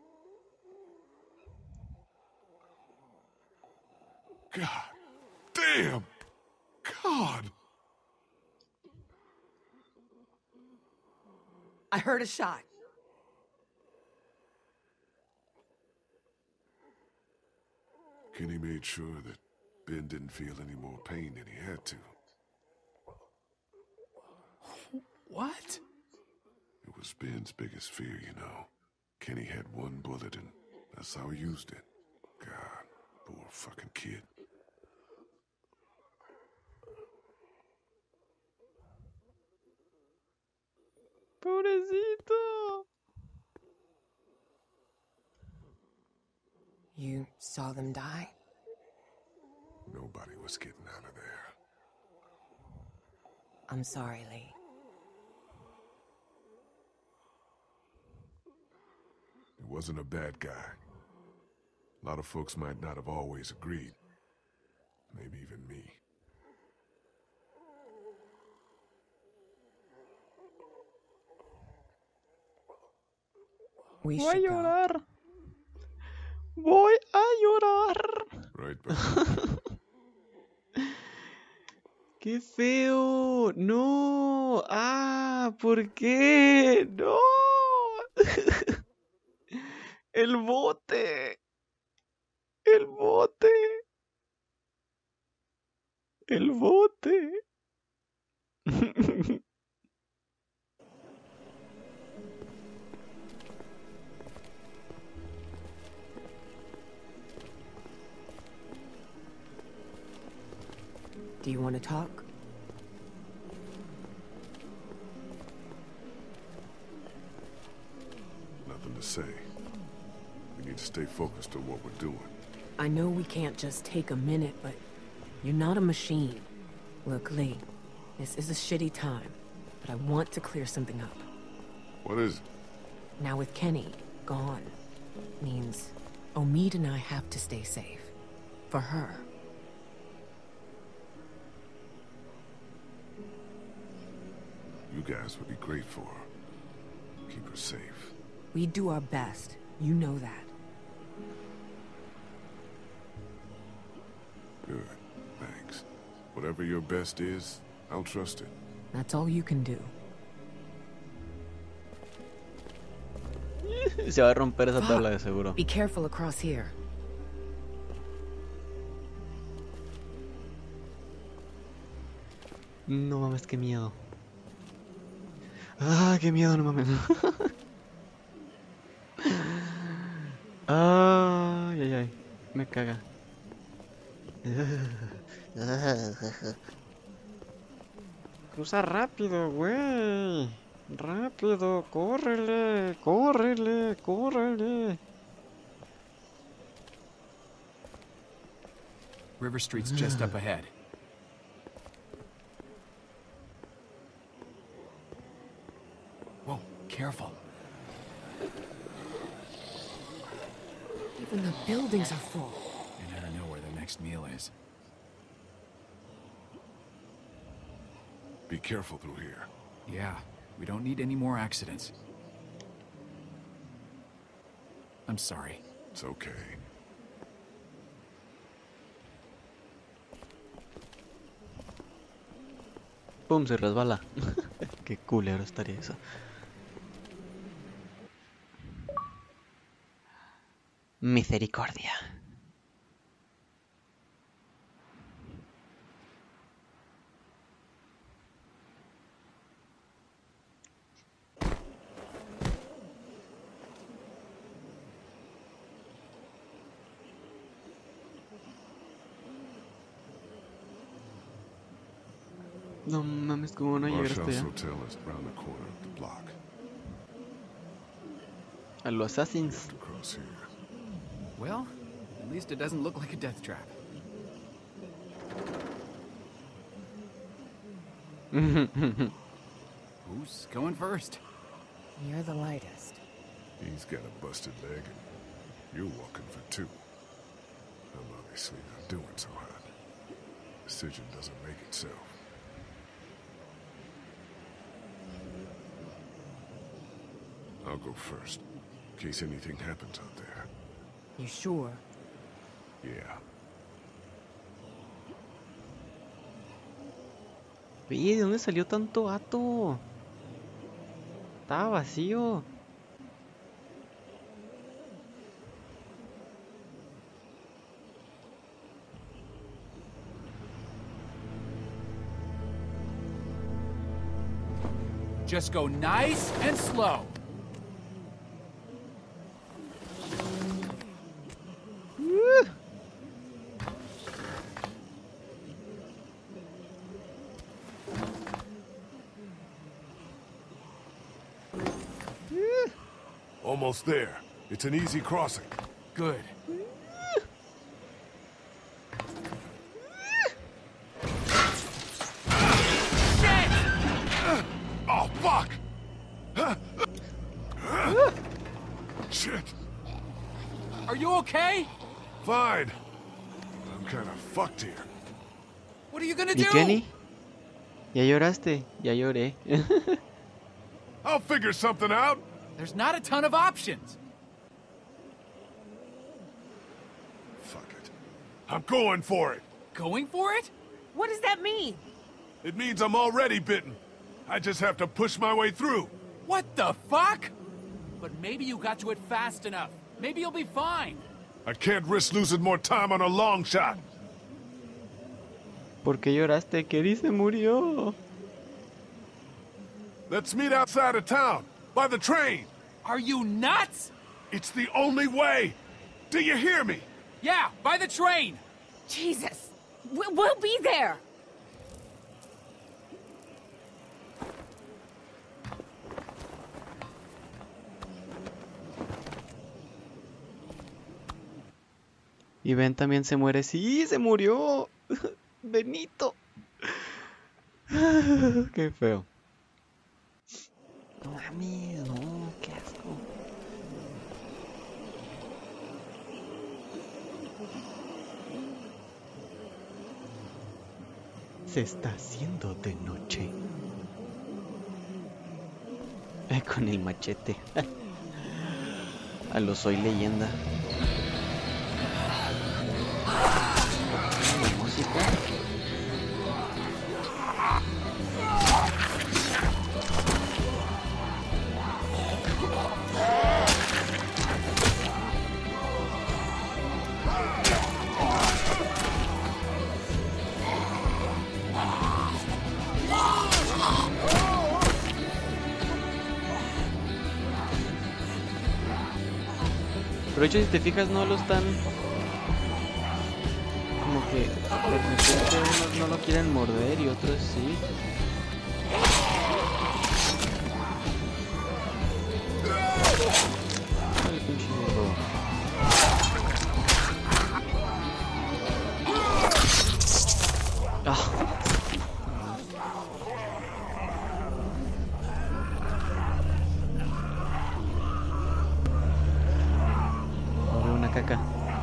[SPEAKER 2] God damn! God!
[SPEAKER 4] I heard a shot.
[SPEAKER 2] Kenny made sure that Ben didn't feel any more pain than he had to.
[SPEAKER 10] What?
[SPEAKER 2] It was Ben's biggest fear, you know. Kenny had one bullet, and that's how he used it. God, poor fucking kid.
[SPEAKER 1] Pobrecito.
[SPEAKER 4] You saw them die?
[SPEAKER 2] Nobody was getting out of there.
[SPEAKER 4] I'm sorry, Lee.
[SPEAKER 2] He wasn't a bad guy. A lot of folks might not have always agreed. Maybe even me.
[SPEAKER 4] We
[SPEAKER 1] Voy a
[SPEAKER 4] should go.
[SPEAKER 1] llorar. Voy a llorar.
[SPEAKER 2] Right back.
[SPEAKER 1] ¡Qué feo! ¡No! ¡Ah! ¿Por qué? ¡No! ¡El bote! ¡El bote! ¡El bote!
[SPEAKER 4] Do you want to talk?
[SPEAKER 2] Nothing to say. We need to stay focused on what we're doing.
[SPEAKER 4] I know we can't just take a minute, but you're not a machine. Look, Lee, this is a shitty time, but I want to clear something up.
[SPEAKER 2] What is it?
[SPEAKER 4] Now with Kenny gone, means Omid and I have to stay safe. For her.
[SPEAKER 2] You guys would be great for her. Keep her safe.
[SPEAKER 4] We do our best. You know that.
[SPEAKER 2] Good. Thanks. Whatever your best is, I'll trust it.
[SPEAKER 4] That's all you can do.
[SPEAKER 1] Se va a romper esa tabla de seguro.
[SPEAKER 4] Be careful across here.
[SPEAKER 1] No mames, qué miedo. Ah, qué miedo, no mames. Ay, ay, ay. Me caga. Cruza rápido, güey. Rápido, córrele, córrele, córrele.
[SPEAKER 5] River Street's just up ahead. Whoa, careful.
[SPEAKER 4] Even the buildings are full.
[SPEAKER 5] You never know where the next meal is.
[SPEAKER 2] Be careful through here.
[SPEAKER 5] Yeah, we don't need any more accidents. I'm sorry.
[SPEAKER 2] It's okay.
[SPEAKER 1] Pum, se resbala. Qué culero estaría eso. Misericordia. No mames, ¿cómo no llegar hasta
[SPEAKER 2] Marshall's
[SPEAKER 1] allá?
[SPEAKER 2] hotel is round the corner of the block.
[SPEAKER 1] A los Assassins.
[SPEAKER 2] To cross here.
[SPEAKER 12] Well, at least it doesn't look like a death trap. Who's going first?
[SPEAKER 4] You're the lightest.
[SPEAKER 2] He's got a busted leg, and you're walking for two. I'm obviously not doing so hot. Decision doesn't make itself. I'll go first, in case anything happens out there.
[SPEAKER 4] You sure?
[SPEAKER 2] Yeah.
[SPEAKER 1] Ve, ¿de dónde salió tanto vato? Estaba vacío.
[SPEAKER 12] Just go nice and slow.
[SPEAKER 1] Uh.
[SPEAKER 2] Almost there. It's an easy crossing.
[SPEAKER 12] Good.
[SPEAKER 2] Oh, fuck! Shit.
[SPEAKER 12] Are you okay?
[SPEAKER 2] Fine. I'm kind of fucked here.
[SPEAKER 12] What are you gonna
[SPEAKER 1] ¿Y
[SPEAKER 12] do?
[SPEAKER 1] Kenny? ¿Ya lloraste? Ya lloré.
[SPEAKER 2] I'll figure something out.
[SPEAKER 12] There's not a ton of options.
[SPEAKER 2] Fuck it. I'm going for it.
[SPEAKER 12] Going for it?
[SPEAKER 4] What does that mean?
[SPEAKER 2] It means I'm already bitten. I just have to push my way through.
[SPEAKER 12] What the fuck? But maybe you got to it fast enough. Maybe you'll be fine.
[SPEAKER 2] I can't risk losing more time on a long shot.
[SPEAKER 1] ¿Por qué lloraste? Kenny se murió.
[SPEAKER 2] Let's meet outside of town, by the train.
[SPEAKER 12] Are you nuts?
[SPEAKER 2] It's the only way. Do you hear me?
[SPEAKER 12] Yeah, by the train.
[SPEAKER 4] Jesus! We- We'll be there!
[SPEAKER 1] Y Ben también se muere. ¡Sí! ¡Se murió! ¡Benito! ¡Qué feo! No mames, no, qué asco. Se está haciendo de noche. Eh, con el machete. A lo Soy Leyenda. La música. Pero de hecho, si te fijas, no lo están... Como que de repente unos no lo quieren morder y otros sí. Ay, pinche burro. Ah. Veo una caca.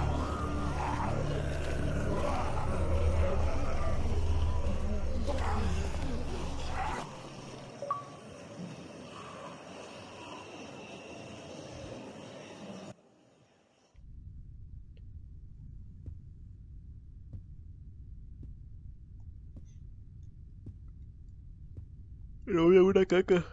[SPEAKER 1] No veo una caca.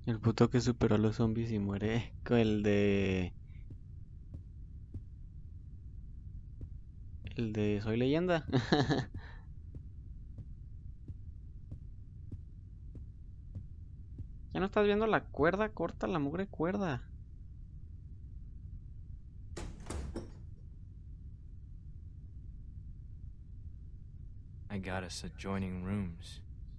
[SPEAKER 1] El puto que superó a los zombies y muere con el de... El de Soy Leyenda. ¿Ya no estás viendo la cuerda? Corta la mugre cuerda.
[SPEAKER 13] I got us adjoining rooms.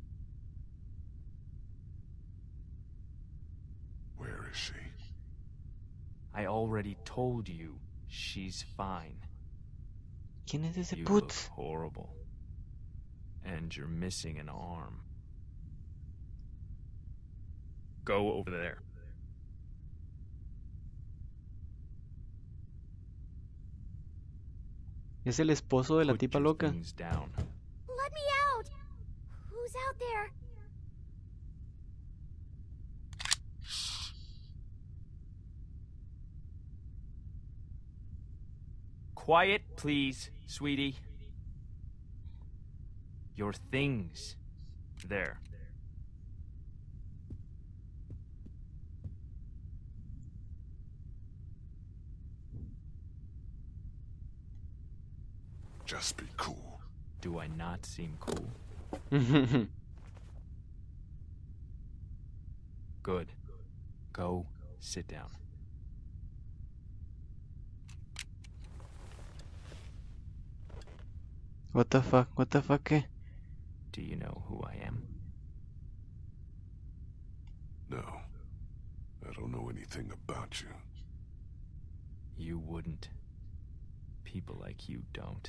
[SPEAKER 2] Where is she?
[SPEAKER 13] I already told you she's fine.
[SPEAKER 1] ¿Quién es ese
[SPEAKER 13] You
[SPEAKER 1] put?
[SPEAKER 13] look horrible. And you're missing an arm. Go over there.
[SPEAKER 1] Es el esposo de la
[SPEAKER 13] Put
[SPEAKER 1] tipa
[SPEAKER 13] your
[SPEAKER 1] loca.
[SPEAKER 13] things down.
[SPEAKER 11] Let me out! Who's out there?
[SPEAKER 13] Quiet, please, sweetie. Your things. There.
[SPEAKER 2] Just be cool.
[SPEAKER 13] Do I not seem cool? Good. Go sit down.
[SPEAKER 1] What the fuck? What the fuck? ¿Qué?
[SPEAKER 13] Do you know who I am?
[SPEAKER 2] No. I don't know anything about you.
[SPEAKER 13] You wouldn't. People like you don't.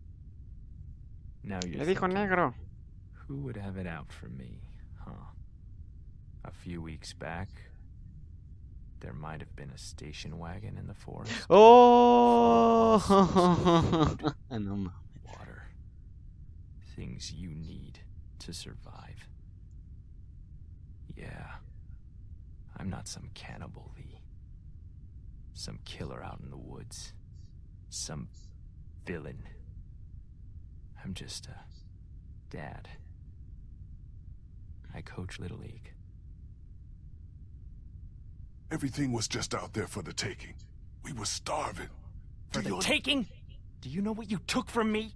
[SPEAKER 13] Now you're
[SPEAKER 1] Le dijo
[SPEAKER 13] thinking,
[SPEAKER 1] negro.
[SPEAKER 13] who would have it out for me, huh? A few weeks back, there might have been a station wagon in the forest.
[SPEAKER 1] Oh! No mames.
[SPEAKER 13] Water. Things you need to survive. Yeah. I'm not some cannibal, Lee. Some killer out in the woods. Some villain. I'm just a dad. I coach Little League.
[SPEAKER 2] Everything was just out there for the taking. We were starving.
[SPEAKER 13] For
[SPEAKER 2] Do
[SPEAKER 13] the
[SPEAKER 2] you-
[SPEAKER 13] taking? Do you know what you took from me?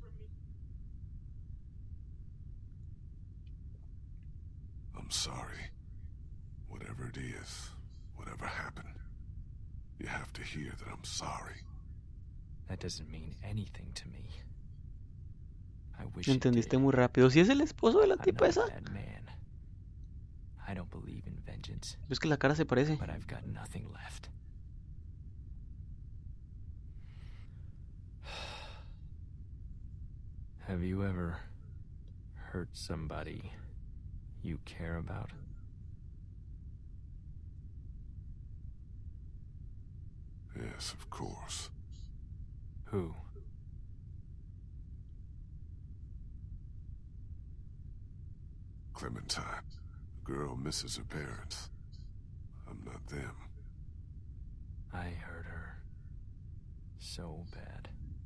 [SPEAKER 2] I'm sorry. Whatever it is, whatever happened, you have to hear that I'm sorry.
[SPEAKER 13] That doesn't mean anything to me. I wish it
[SPEAKER 1] Entendiste
[SPEAKER 13] did.
[SPEAKER 1] muy rápido. ¿Si es el esposo de la
[SPEAKER 13] I'm
[SPEAKER 1] tipa
[SPEAKER 13] not
[SPEAKER 1] esa?
[SPEAKER 13] a bad man. I don't believe in vengeance,
[SPEAKER 1] Es que la cara se parece.
[SPEAKER 13] but I've got nothing left. Have you ever hurt somebody you care about?
[SPEAKER 2] Yes, of course.
[SPEAKER 13] Who?
[SPEAKER 2] Clementine. The girl misses her parents. I'm not them.
[SPEAKER 13] I hurt her so bad.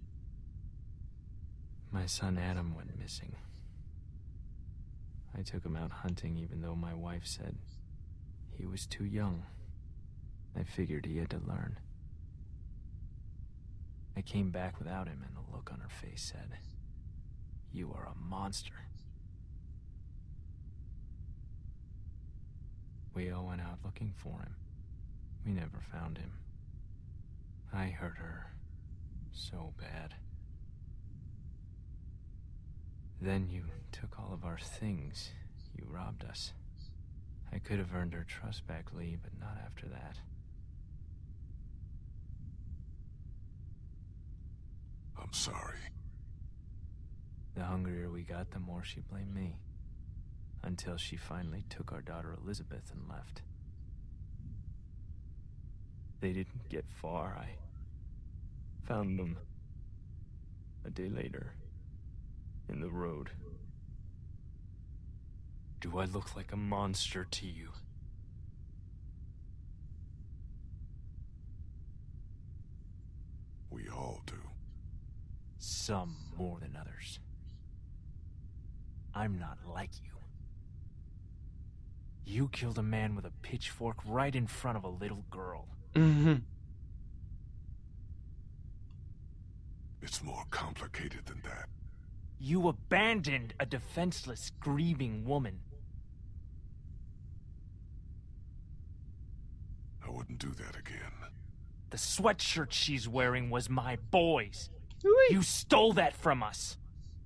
[SPEAKER 13] My son Adam went missing. I took him out hunting even though my wife said he was too young. I figured he had to learn. I came back without him and the look on her face said, "You are a monster." We all went out looking for him. We never found him. I hurt her so bad. Then you took all of our things. You robbed us. I could have earned her trust back, Lee, but not after that.
[SPEAKER 2] I'm sorry.
[SPEAKER 13] The hungrier we got, the more she blamed me. Until she finally took our daughter Elizabeth and left. They didn't get far. I found them a day later in the road. Do I look like a monster to you?
[SPEAKER 2] We all do.
[SPEAKER 13] Some more than others. I'm not like you. You killed a man with a pitchfork right in front of a little girl.
[SPEAKER 1] Mm-hmm.
[SPEAKER 2] It's more complicated than that.
[SPEAKER 13] You abandoned a defenseless, grieving woman.
[SPEAKER 2] I wouldn't do that again.
[SPEAKER 13] The sweatshirt she's wearing was my boy's.
[SPEAKER 1] Uy.
[SPEAKER 13] You stole that from us.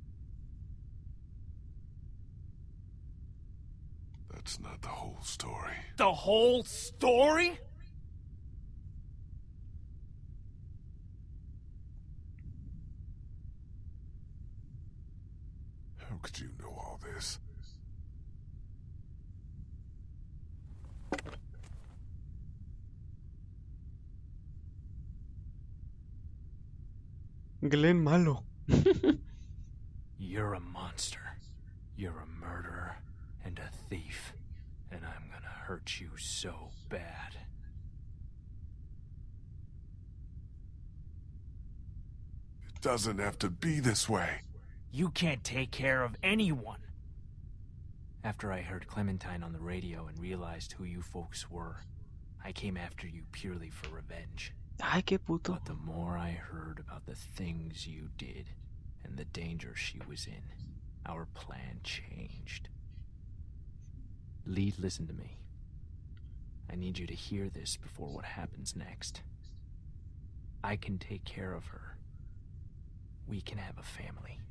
[SPEAKER 2] That's not the whole story.
[SPEAKER 13] The whole story?
[SPEAKER 2] How could you know all this?
[SPEAKER 1] Glenn malo.
[SPEAKER 13] You're a monster. You're a murderer and a thief. And I'm gonna hurt you so bad.
[SPEAKER 2] It doesn't have to be this way.
[SPEAKER 13] You can't take care of anyone. After I heard Clementine on the radio and realized who you folks were, I came after you purely for revenge.
[SPEAKER 1] Ay, qué puto.
[SPEAKER 13] But the more I heard about the things you did and the danger she was in, our plan changed. Lee, listen to me. I need you to hear this before what happens next. I can take care of her. We can have a family.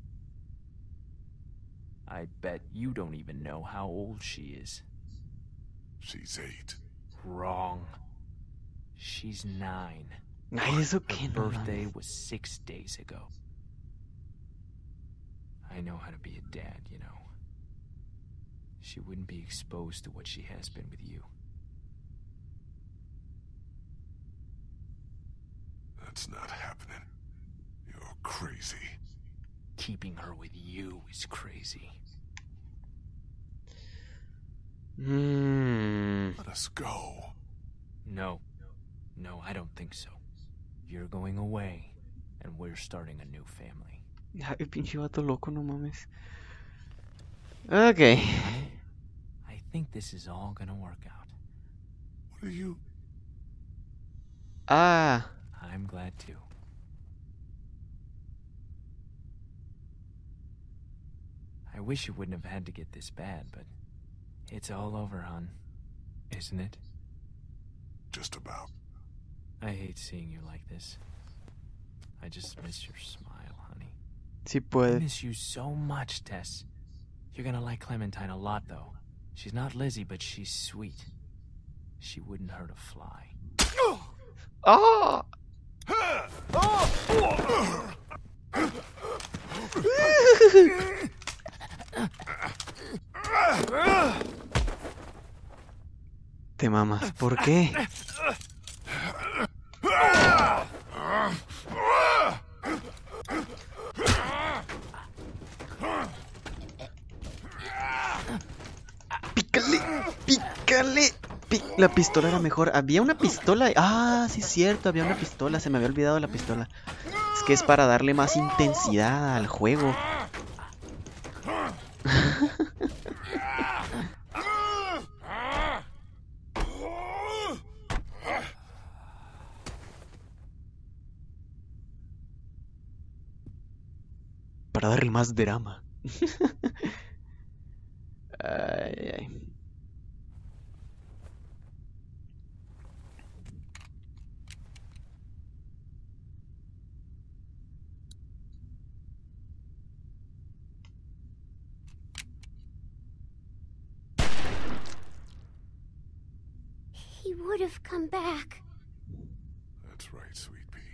[SPEAKER 13] I bet you don't even know how old she is.
[SPEAKER 2] She's eight.
[SPEAKER 13] Wrong. She's nine.
[SPEAKER 1] Ay, eso
[SPEAKER 13] Her
[SPEAKER 1] que no
[SPEAKER 13] birthday
[SPEAKER 1] mames.
[SPEAKER 13] was six days ago. I know how to be a dad, you know. She wouldn't be exposed to what she has been with you.
[SPEAKER 2] That's not happening. You're crazy.
[SPEAKER 13] Keeping her with you is crazy.
[SPEAKER 1] Mm.
[SPEAKER 2] Let us go.
[SPEAKER 13] No. No, I don't think so. You're going away, and we're starting a new family.
[SPEAKER 1] Ay, pinche vato loco, no mames. Okay.
[SPEAKER 13] I think this is all gonna work out.
[SPEAKER 2] What are you...
[SPEAKER 1] Ah.
[SPEAKER 13] I'm glad too. I wish it wouldn't have had to get this bad, but it's all over, hon. Isn't it?
[SPEAKER 2] Just about.
[SPEAKER 13] I hate seeing you like this. I just miss your smile, honey.
[SPEAKER 1] Sí
[SPEAKER 13] I
[SPEAKER 1] puede.
[SPEAKER 13] miss you so much, Tess. You're gonna like Clementine a lot, though. She's not Lizzie, but she's sweet. She wouldn't hurt a fly.
[SPEAKER 1] Oh! Te mamas, ¿por qué? Pícale, pícale. Pi- la pistola era mejor. Había una pistola. Ah, sí es cierto, había una pistola. Se me había olvidado la pistola. Es que es para darle más intensidad al juego. Para darle más drama. Ay, ay.
[SPEAKER 11] He would have come back.
[SPEAKER 2] That's right, sweet pea.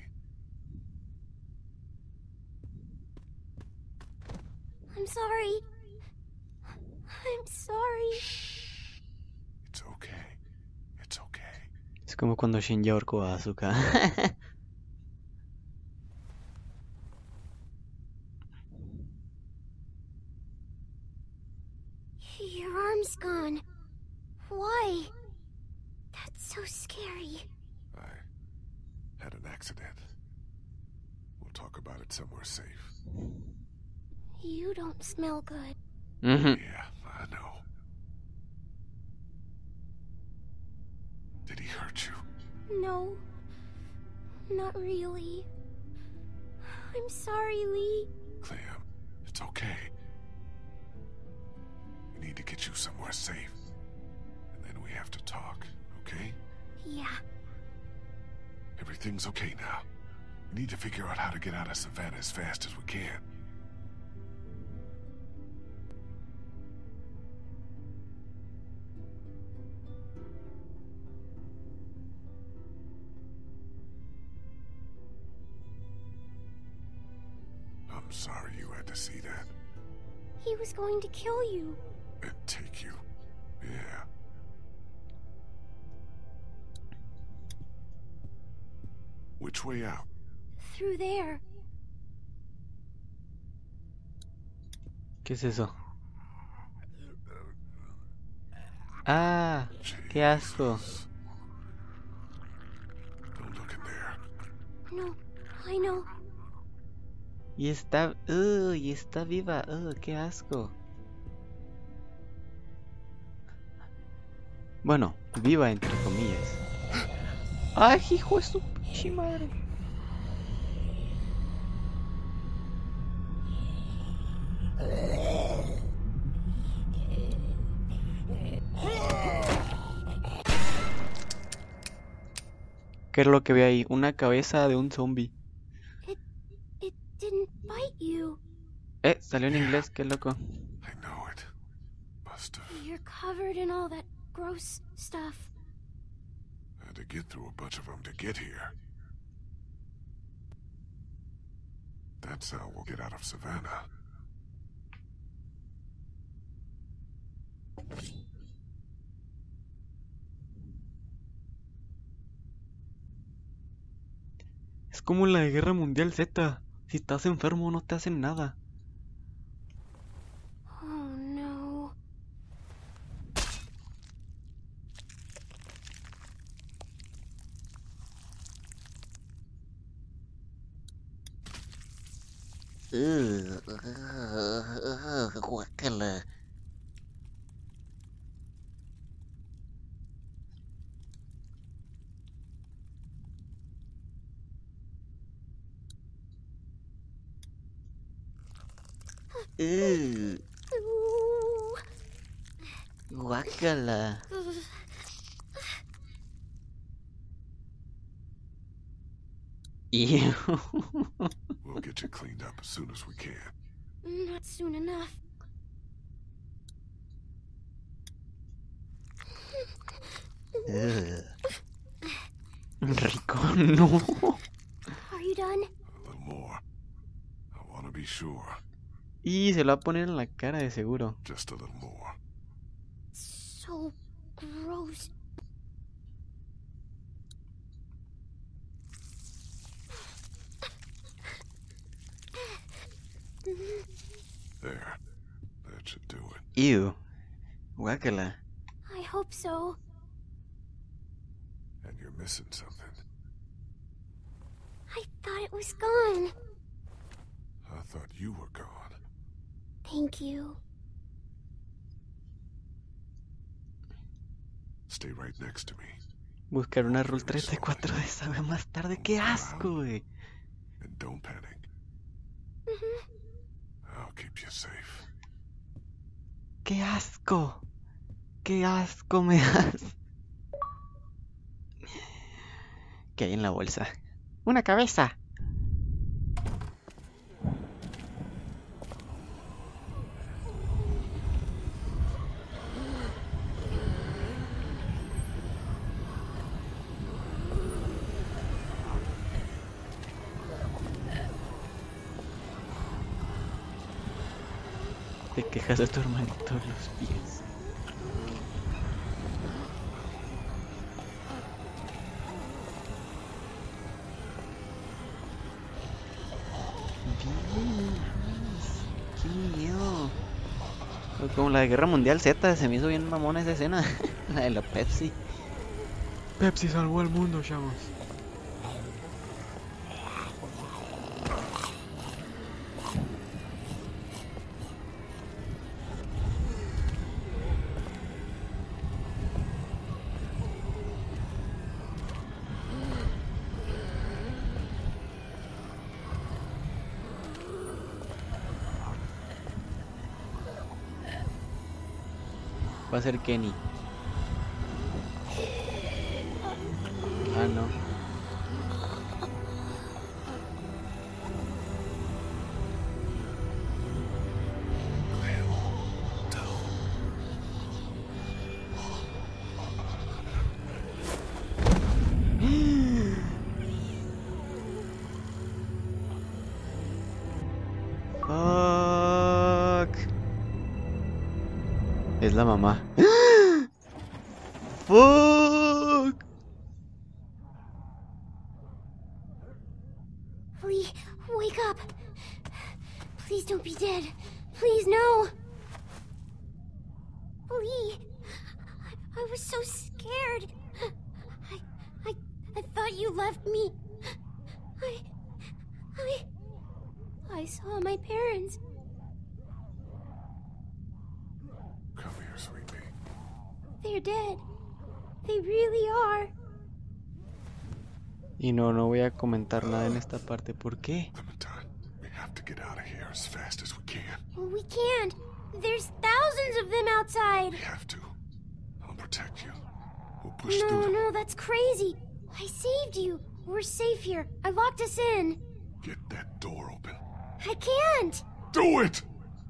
[SPEAKER 11] I'm sorry. I'm sorry.
[SPEAKER 2] It's okay. It's okay.
[SPEAKER 1] Es como cuando Shinji ahorcó a Asuka.
[SPEAKER 11] Your arm's gone. Why? That's so scary.
[SPEAKER 2] I had an accident. We'll talk about it somewhere safe.
[SPEAKER 11] You don't smell good.
[SPEAKER 1] Mm-hmm.
[SPEAKER 2] Yeah, I know.
[SPEAKER 11] No. Not really. I'm sorry, Lee.
[SPEAKER 2] Clem, it's okay. We need to get you somewhere safe. And then we have to talk, okay?
[SPEAKER 11] Yeah.
[SPEAKER 2] Everything's okay now. We need to figure out how to get out of Savannah as fast as we can. I'm sorry you had to see that.
[SPEAKER 11] He was going to kill you.
[SPEAKER 2] And take you. Yeah. Which way out?
[SPEAKER 11] Through there.
[SPEAKER 1] ¿Qué es eso? Ah, qué asco.
[SPEAKER 2] Don't look in there.
[SPEAKER 11] No, I know.
[SPEAKER 1] Y está, uh, y está viva, uh, qué asco. Bueno, viva entre comillas. Ay, hijo de su pinche madre. ¿Qué es lo que ve ahí? Una cabeza de un zombie.
[SPEAKER 11] It, it didn't bite you.
[SPEAKER 1] Eh, salió en inglés, qué loco.
[SPEAKER 2] I know it. Must have.
[SPEAKER 11] You're covered in all that gross stuff.
[SPEAKER 2] Had to get through a bunch of them to get here. That's how we'll get out of Savannah.
[SPEAKER 1] Es como la de Guerra Mundial Z. Si estás enfermo no te hacen nada.
[SPEAKER 11] Oh no.
[SPEAKER 1] Guácala. Uh, guácala. Ew.
[SPEAKER 2] We'll get you cleaned up as soon as we can.
[SPEAKER 11] Not soon enough.
[SPEAKER 1] Ugh. Rico, no.
[SPEAKER 11] Are you done?
[SPEAKER 2] A little more. I want to be sure.
[SPEAKER 1] Y se lo va a poner en la cara de seguro.
[SPEAKER 2] Just a little more.
[SPEAKER 11] So gross.
[SPEAKER 2] There. That should do it.
[SPEAKER 1] Ew. Guácala.
[SPEAKER 11] I hope so.
[SPEAKER 2] And you're missing something.
[SPEAKER 11] I thought it was gone.
[SPEAKER 2] I thought you were gone.
[SPEAKER 11] Thank you.
[SPEAKER 2] Stay right next to me.
[SPEAKER 1] Buscar una Rule treinta y cuatro de sabe más tarde. ¡Qué asco, güey!
[SPEAKER 2] And don't panic. I'll keep you safe.
[SPEAKER 1] ¡Qué asco! ¡Qué asco me das! ¿Qué hay en la bolsa? ¡Una cabeza! Te quejas de tu hermanito los pies. Dios, qué miedo. Como la de Guerra Mundial Z, se me hizo bien mamona esa escena. La de la Pepsi. Pepsi salvó al mundo, chavos. Va a ser Kenny. Ah, no. Fuck. Es la mamá. Fuck.
[SPEAKER 11] Lee, wake up. Please don't be dead. Please, no. Lee, I, I was so scared. I, I, I thought you left me. I, I, I saw my parents.
[SPEAKER 2] Come here, sweet pea.
[SPEAKER 11] They're dead. They really are.
[SPEAKER 1] Y no, no voy a comentar nada en esta parte. ¿Por qué?
[SPEAKER 2] We have to get out of here as fast as we can.
[SPEAKER 11] Well, we can't. There's thousands of them outside.
[SPEAKER 2] We have to. I'll protect you. We'll push
[SPEAKER 11] No,
[SPEAKER 2] through them.
[SPEAKER 11] no, that's crazy. I saved you. We're safe here. I locked us in.
[SPEAKER 2] Get that door open.
[SPEAKER 11] I can't.
[SPEAKER 2] Do it!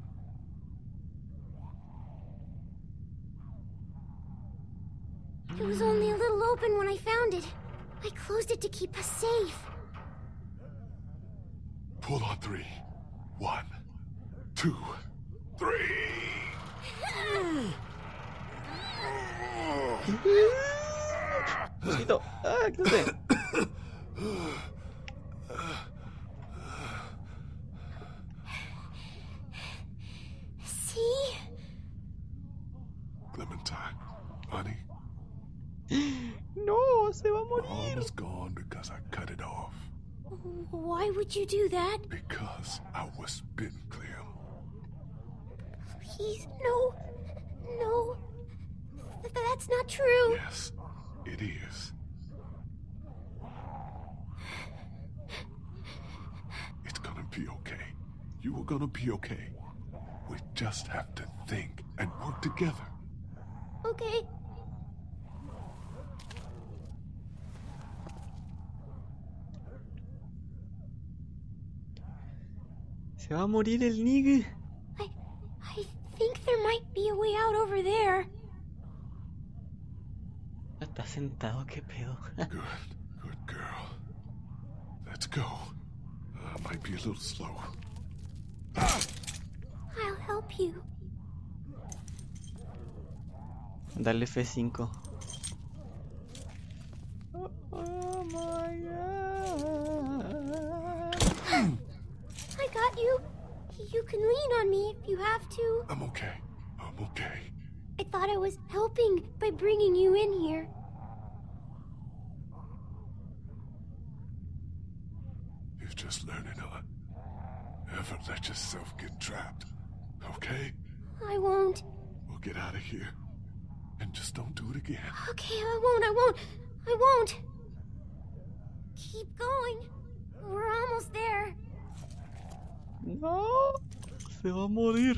[SPEAKER 11] It was only a little open when I found it. I closed it to keep us safe.
[SPEAKER 2] Pull on three. One, two, three.
[SPEAKER 1] Cosito. Ah, ¿qué hace?
[SPEAKER 11] See?
[SPEAKER 2] Clementine, honey.
[SPEAKER 1] No, se va a morir.
[SPEAKER 2] Arm is gone because I cut it off.
[SPEAKER 11] Why would you do that?
[SPEAKER 2] Because I was bitten, Clem.
[SPEAKER 11] Please, no. No. Th- that's not true.
[SPEAKER 2] Yes, it is. It's gonna be okay. You are gonna be okay. We just have to think and work together.
[SPEAKER 11] Okay.
[SPEAKER 1] Se va a morir el nigga.
[SPEAKER 11] I, I think there might be a way out over there.
[SPEAKER 1] Está sentado, qué pedo.
[SPEAKER 2] Good, good girl. Let's go. Uh, might be a little slow.
[SPEAKER 11] I'll help you.
[SPEAKER 1] Dale F cinco. Oh, oh my god.
[SPEAKER 11] I got you. You can lean on me if you have to.
[SPEAKER 2] I'm okay. I'm okay.
[SPEAKER 11] I thought I was helping by bringing you in here.
[SPEAKER 2] You're just learning on. Never let yourself get trapped. Okay?
[SPEAKER 11] I won't.
[SPEAKER 2] We'll get out of here. And just don't do it again.
[SPEAKER 11] Okay, I won't, I won't. I won't. Keep going. We're almost there.
[SPEAKER 1] No. Se va a morir.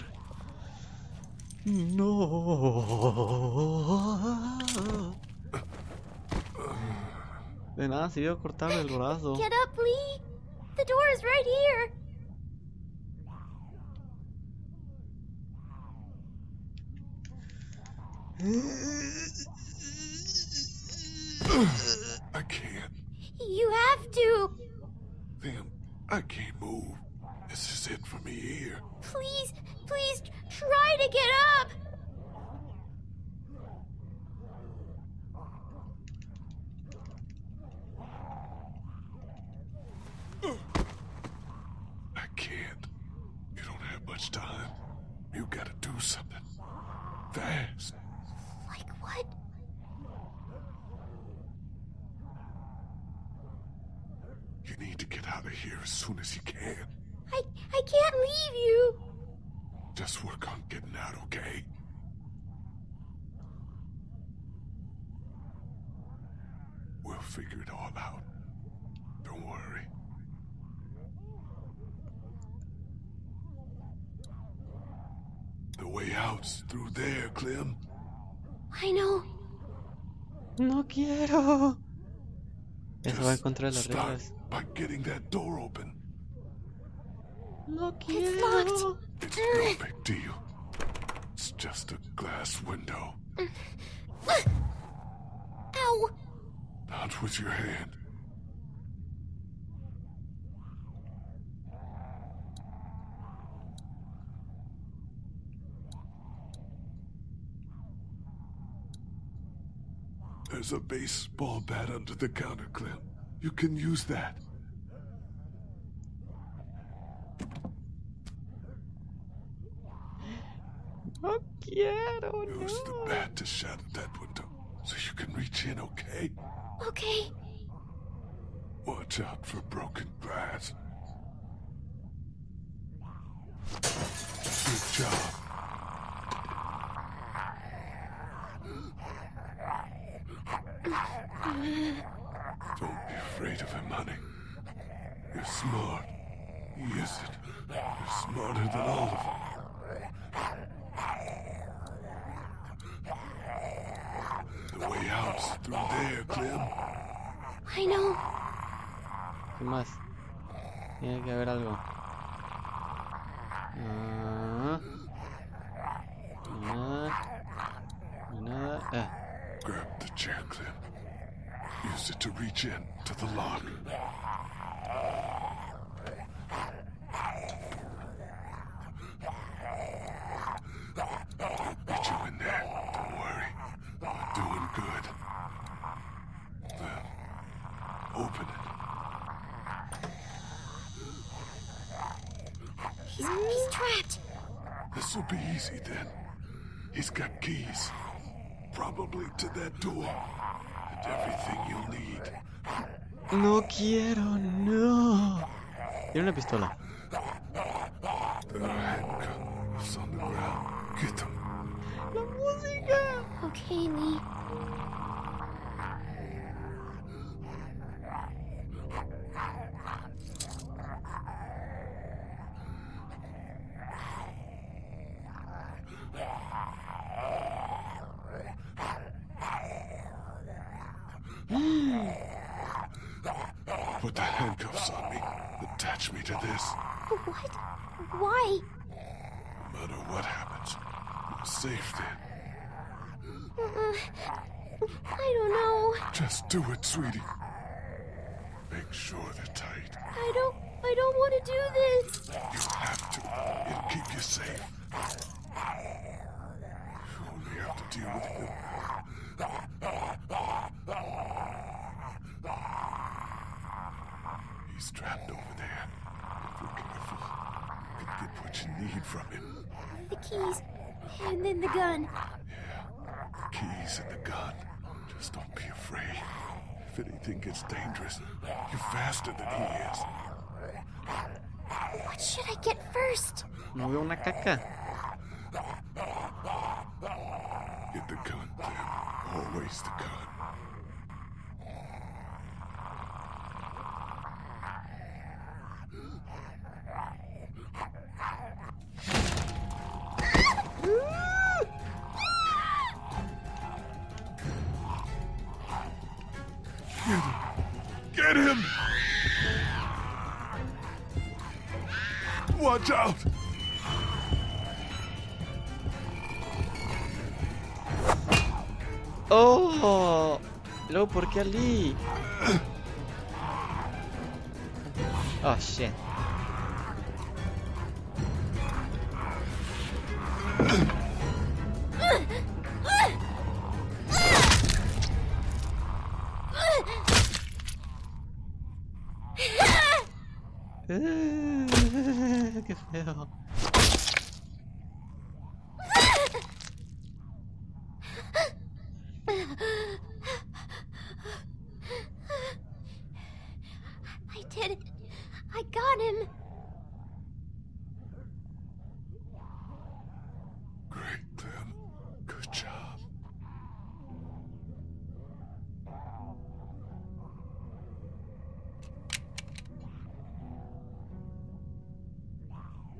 [SPEAKER 1] No. De nada sirvió cortarle el brazo.
[SPEAKER 11] Get up, Lee. The door is right here.
[SPEAKER 2] I can't.
[SPEAKER 11] You have to.
[SPEAKER 2] Damn, I can't move. This is it for me here.
[SPEAKER 11] Please, please try to get up.
[SPEAKER 2] I can't. You don't have much time. You gotta do something. Fast.
[SPEAKER 11] Like what?
[SPEAKER 2] You need to get out of here as soon as you can.
[SPEAKER 11] I I can't leave you.
[SPEAKER 2] Just work on getting out, okay? We'll figure it all out. Don't worry. The way out's through there, Clem.
[SPEAKER 11] I know.
[SPEAKER 1] No quiero. Eso va en
[SPEAKER 2] Just
[SPEAKER 1] contra de las
[SPEAKER 2] start
[SPEAKER 1] reglas.
[SPEAKER 2] by getting that door open.
[SPEAKER 1] No
[SPEAKER 11] It's
[SPEAKER 1] quiero.
[SPEAKER 11] locked.
[SPEAKER 2] It's no big deal. It's just a glass window.
[SPEAKER 11] Ow!
[SPEAKER 2] Not with your hand. There's a baseball bat under the counter, Clem. You can use that.
[SPEAKER 1] No quiero,
[SPEAKER 2] Use
[SPEAKER 1] no.
[SPEAKER 2] the bat to shatter that window so you can reach in, okay?
[SPEAKER 11] Okay.
[SPEAKER 2] Watch out for broken glass. Good job. Don't be afraid of him, honey. You're smart. He isn't. You're smarter than all of them. The way out's through there, Clem.
[SPEAKER 11] I know.
[SPEAKER 1] ¿Qué más? Tiene que haber algo. Ah. Nada. Nada. Ah.
[SPEAKER 2] Grab the chair, Clem. Use it to reach in to the lock. Get you in there. Don't worry. You're doing good. Then, open it.
[SPEAKER 11] He's, he's trapped.
[SPEAKER 2] This'll be easy then. He's got keys. Probably to that door. And everything you'll need.
[SPEAKER 1] No quiero, no. Tiene una pistola.
[SPEAKER 2] There are handcuffs on the ground. Get them.
[SPEAKER 1] La música.
[SPEAKER 11] Okay, Lee.
[SPEAKER 2] Put the handcuffs on me. Attach me to this.
[SPEAKER 11] What? Why?
[SPEAKER 2] No matter what happens, you're safe then.
[SPEAKER 11] Uh, I don't know.
[SPEAKER 2] Just do it, sweetie. Make sure they're tight.
[SPEAKER 11] I don't. I don't want to do this.
[SPEAKER 2] You have to. It'll keep you safe. You only have to deal with him. He's trapped over there. If you're careful, you can get what you need from him.
[SPEAKER 11] The keys, and then the gun.
[SPEAKER 2] Yeah, the keys and the gun. Just don't be afraid. If anything gets dangerous, you're faster than he is.
[SPEAKER 11] What should I get first?
[SPEAKER 1] No veo una caca.
[SPEAKER 2] Get the gun, Clem. Always the gun. Get him! Get him! Watch out!
[SPEAKER 1] Oh, luego ¿por qué Ali? Oh shit. Qué feo.
[SPEAKER 11] I did it. I got him.
[SPEAKER 2] Great, Clem. Good job.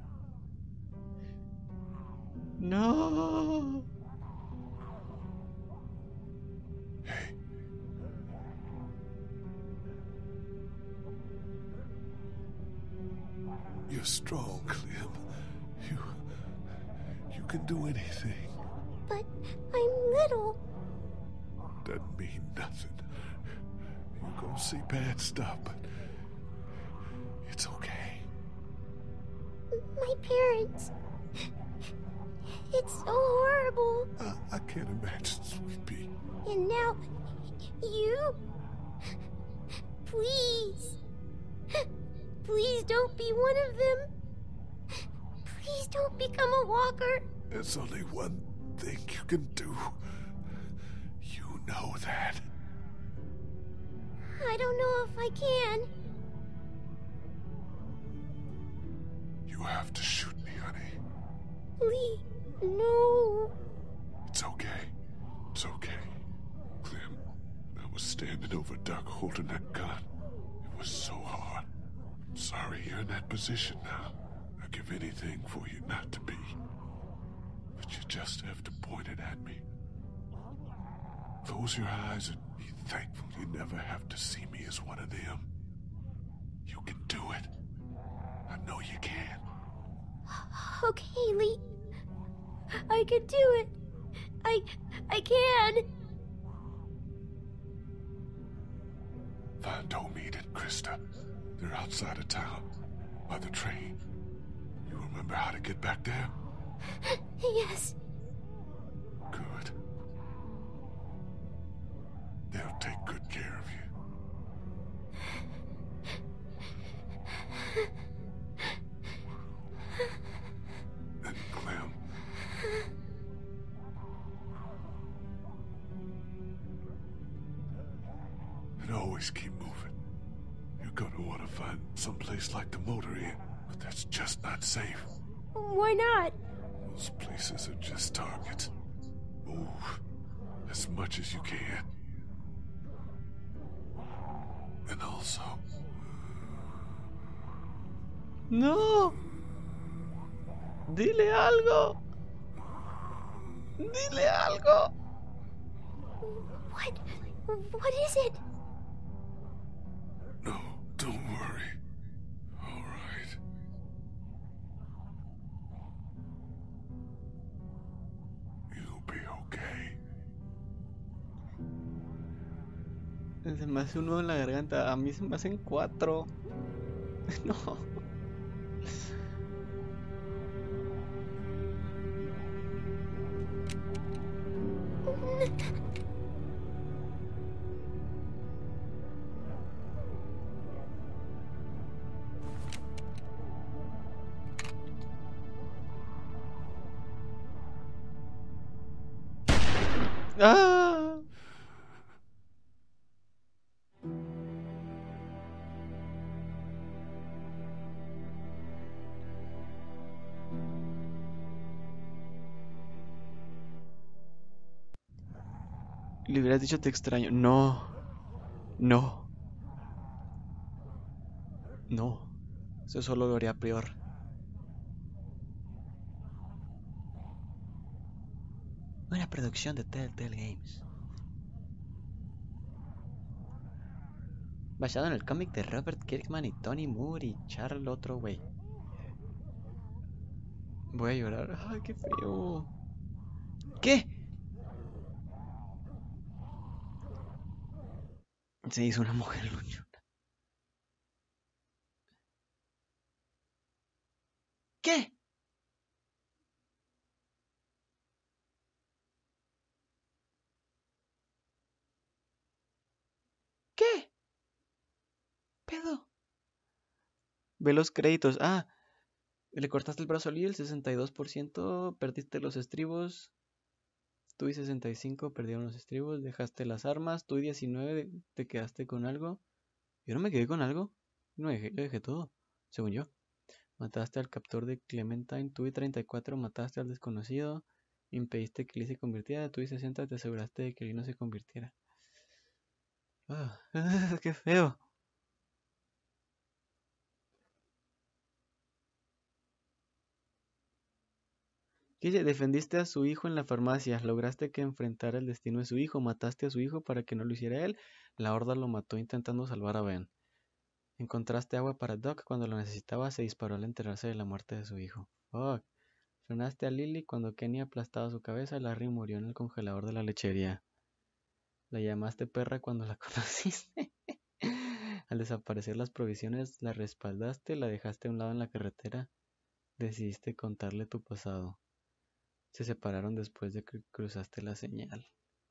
[SPEAKER 1] No.
[SPEAKER 2] can do anything.
[SPEAKER 11] But I'm little.
[SPEAKER 2] Doesn't mean nothing. You're gonna see bad stuff, but it's okay.
[SPEAKER 11] My parents. It's so horrible.
[SPEAKER 2] I, I can't imagine, Sweet Pea.
[SPEAKER 11] And now, you? Please. Please don't be one of them. Please don't become a walker.
[SPEAKER 2] There's only one thing you can do. You know that.
[SPEAKER 11] I don't know if I can.
[SPEAKER 2] You have to shoot me, honey.
[SPEAKER 11] Lee, no.
[SPEAKER 2] It's okay. It's okay. Clem, I was standing over Duck holding that gun. It was so hard. I'm sorry you're in that position now. I'd give anything for you not to be. But you just have to point it at me. Close your eyes and be thankful you never have to see me as one of them. You can do it. I know you can.
[SPEAKER 11] Okay, Lee. I can do it. I... I can.
[SPEAKER 2] Find Omid and Krista. They're outside of town, by the train. You remember how to get back there?
[SPEAKER 11] Yes.
[SPEAKER 2] Good. They'll take good care of you. And Clem. And always keep moving. You're gonna want to find someplace like the motor inn, but that's just not safe.
[SPEAKER 11] Why not?
[SPEAKER 2] Those places are just targets. Move as much as you can. And also...
[SPEAKER 1] No. Dile algo. Dile algo.
[SPEAKER 11] What? What is it?
[SPEAKER 2] No, don't worry. All right. You'll be okay.
[SPEAKER 1] Se me hace un nudo en la garganta. A mí se me hacen cuatro. No. ¡Ah! Le hubieras dicho te extraño. No. No. No. Eso solo lo haría peor. Una producción de Telltale Games. Basado en el cómic de Robert Kirkman y Tony Moore y Charles otro güey. Voy a llorar. Ay, qué feo. ¿Qué? Se hizo una mujer luchona. ¿Qué? ¿Qué? ¿Pedo? Ve los créditos. Ah, le cortaste el brazo a Lee, el sesenta y dos por ciento. Perdiste los estribos. Tú y sesenta y cinco perdieron los estribos. Dejaste las armas. Tú y diecinueve te quedaste con algo. Yo no me quedé con algo. No dejé, yo dejé todo, según yo. Mataste al captor de Clementine. Tú y treinta y cuatro mataste al desconocido. Impediste que Lee se convirtiera. Tú y sesenta te aseguraste de que Lee no se convirtiera. Ah, qué feo. ¿Qué dice? Defendiste a su hijo en la farmacia. Lograste que enfrentara el destino de su hijo. Mataste a su hijo para que no lo hiciera él. La horda lo mató intentando salvar a Ben. Encontraste agua para Doc cuando lo necesitaba. Se disparó al enterarse de la muerte de su hijo. Fuck. Frenaste a Lily cuando Kenny aplastaba su cabeza. Larry murió en el congelador de la lechería. La llamaste perra cuando la conociste. Al desaparecer las provisiones, la respaldaste, la dejaste a un lado en la carretera. Decidiste contarle tu pasado. Se separaron después de que cruzaste la señal.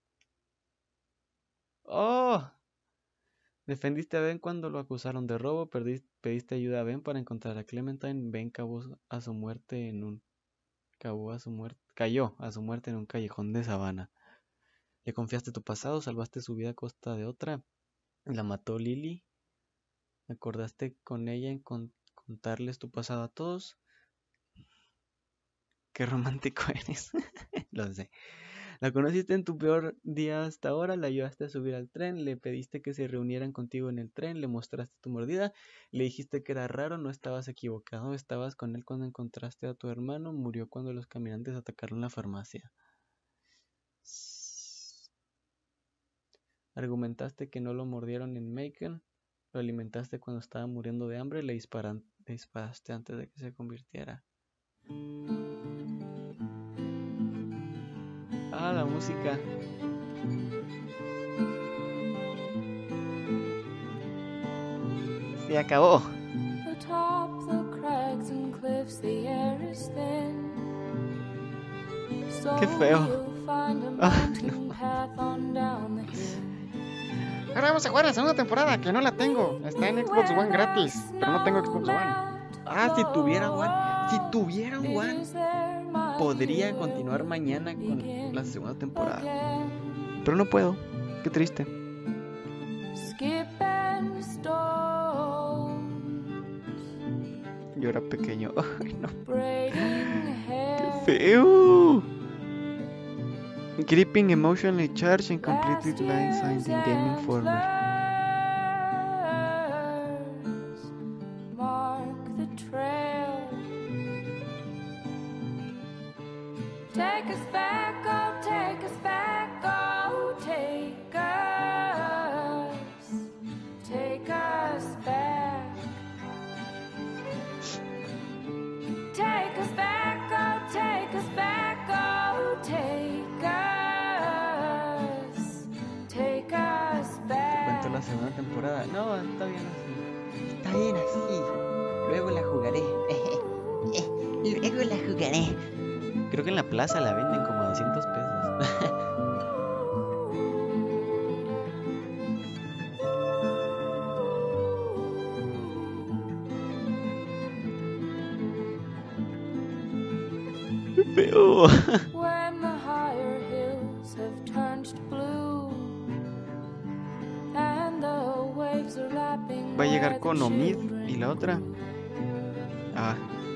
[SPEAKER 1] ¡Oh! Defendiste a Ben cuando lo acusaron de robo. Perdiste, pediste ayuda a Ben para encontrar a Clementine. Ben cavó a su muerte en un... Cavó a su muerte... Cayó a su muerte en un callejón de sabana. Le confiaste tu pasado, salvaste su vida a costa de otra. La mató Lily. Acordaste con ella en con contarles tu pasado a todos. Qué romántico eres. Lo sé. La conociste en tu peor día hasta ahora, la ayudaste a subir al tren, le pediste que se reunieran contigo en el tren, le mostraste tu mordida, le dijiste que era raro, no estabas equivocado, estabas con él cuando encontraste a tu hermano, murió cuando los caminantes atacaron la farmacia. Argumentaste que no lo mordieron en Macon, lo alimentaste cuando estaba muriendo de hambre, le, disparan, le disparaste antes de que se convirtiera. Ah, la música. Se acabó. Qué feo. Ah, no. Ahora vamos a jugar la segunda temporada, que no la tengo. Está en Xbox One gratis, pero no tengo Xbox One. Ah, si tuviera One. Si tuviera One, podría continuar mañana con la segunda temporada. Pero no puedo. Qué triste. Yo era pequeño. Ay, no. Qué feo. Gripping, emotionally charged and completely blind signs in Game Informer.
[SPEAKER 14] Take us back, oh, take us back, oh, take us, take us back. Take us back, oh, take us back, oh, take us, take us back.
[SPEAKER 1] Cuento la segunda temporada. No, está bien así. Está bien así. Luego la jugaré. Luego la jugaré. Creo que en la plaza la venden como a doscientos pesos. ¡Qué feo! Va a llegar con Omid y la otra. Ah.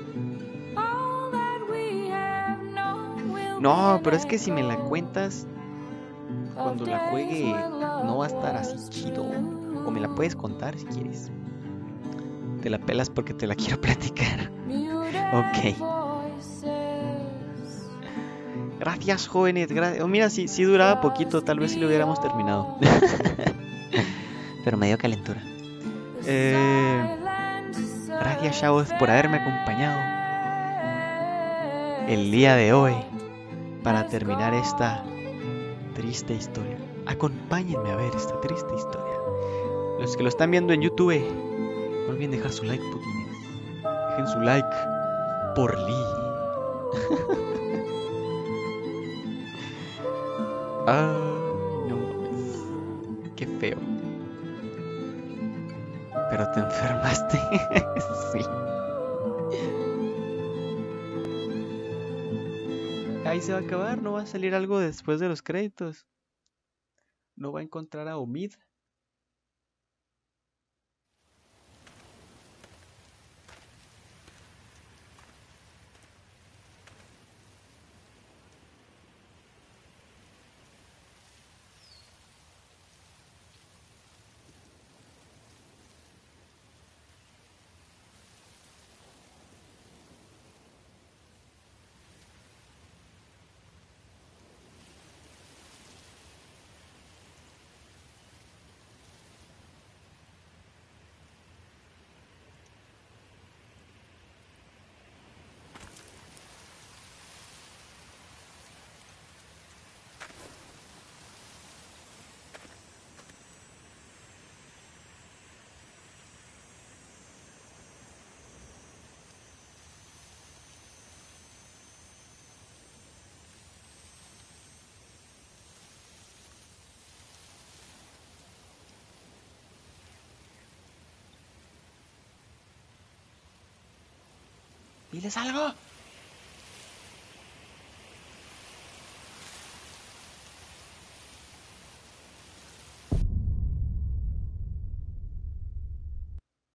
[SPEAKER 1] No, pero es que si me la cuentas, cuando la juegue no va a estar así chido. O me la puedes contar si quieres. Te la pelas porque te la quiero platicar. Ok. Gracias, jóvenes. Gracias. Oh, mira, si, si duraba poquito, tal vez si lo hubiéramos terminado. Pero me dio calentura. Eh, gracias, chavos, por haberme acompañado el día de hoy para terminar esta triste historia. Acompáñenme a ver esta triste historia. Los que lo están viendo en YouTube, no olviden dejar su like, putines. Dejen su like por Lee. Ay, no mames. Qué feo. Pero te enfermaste. Sí. Ahí se va a acabar. No va a salir algo después de los créditos. No va a encontrar a Omid. Diles algo.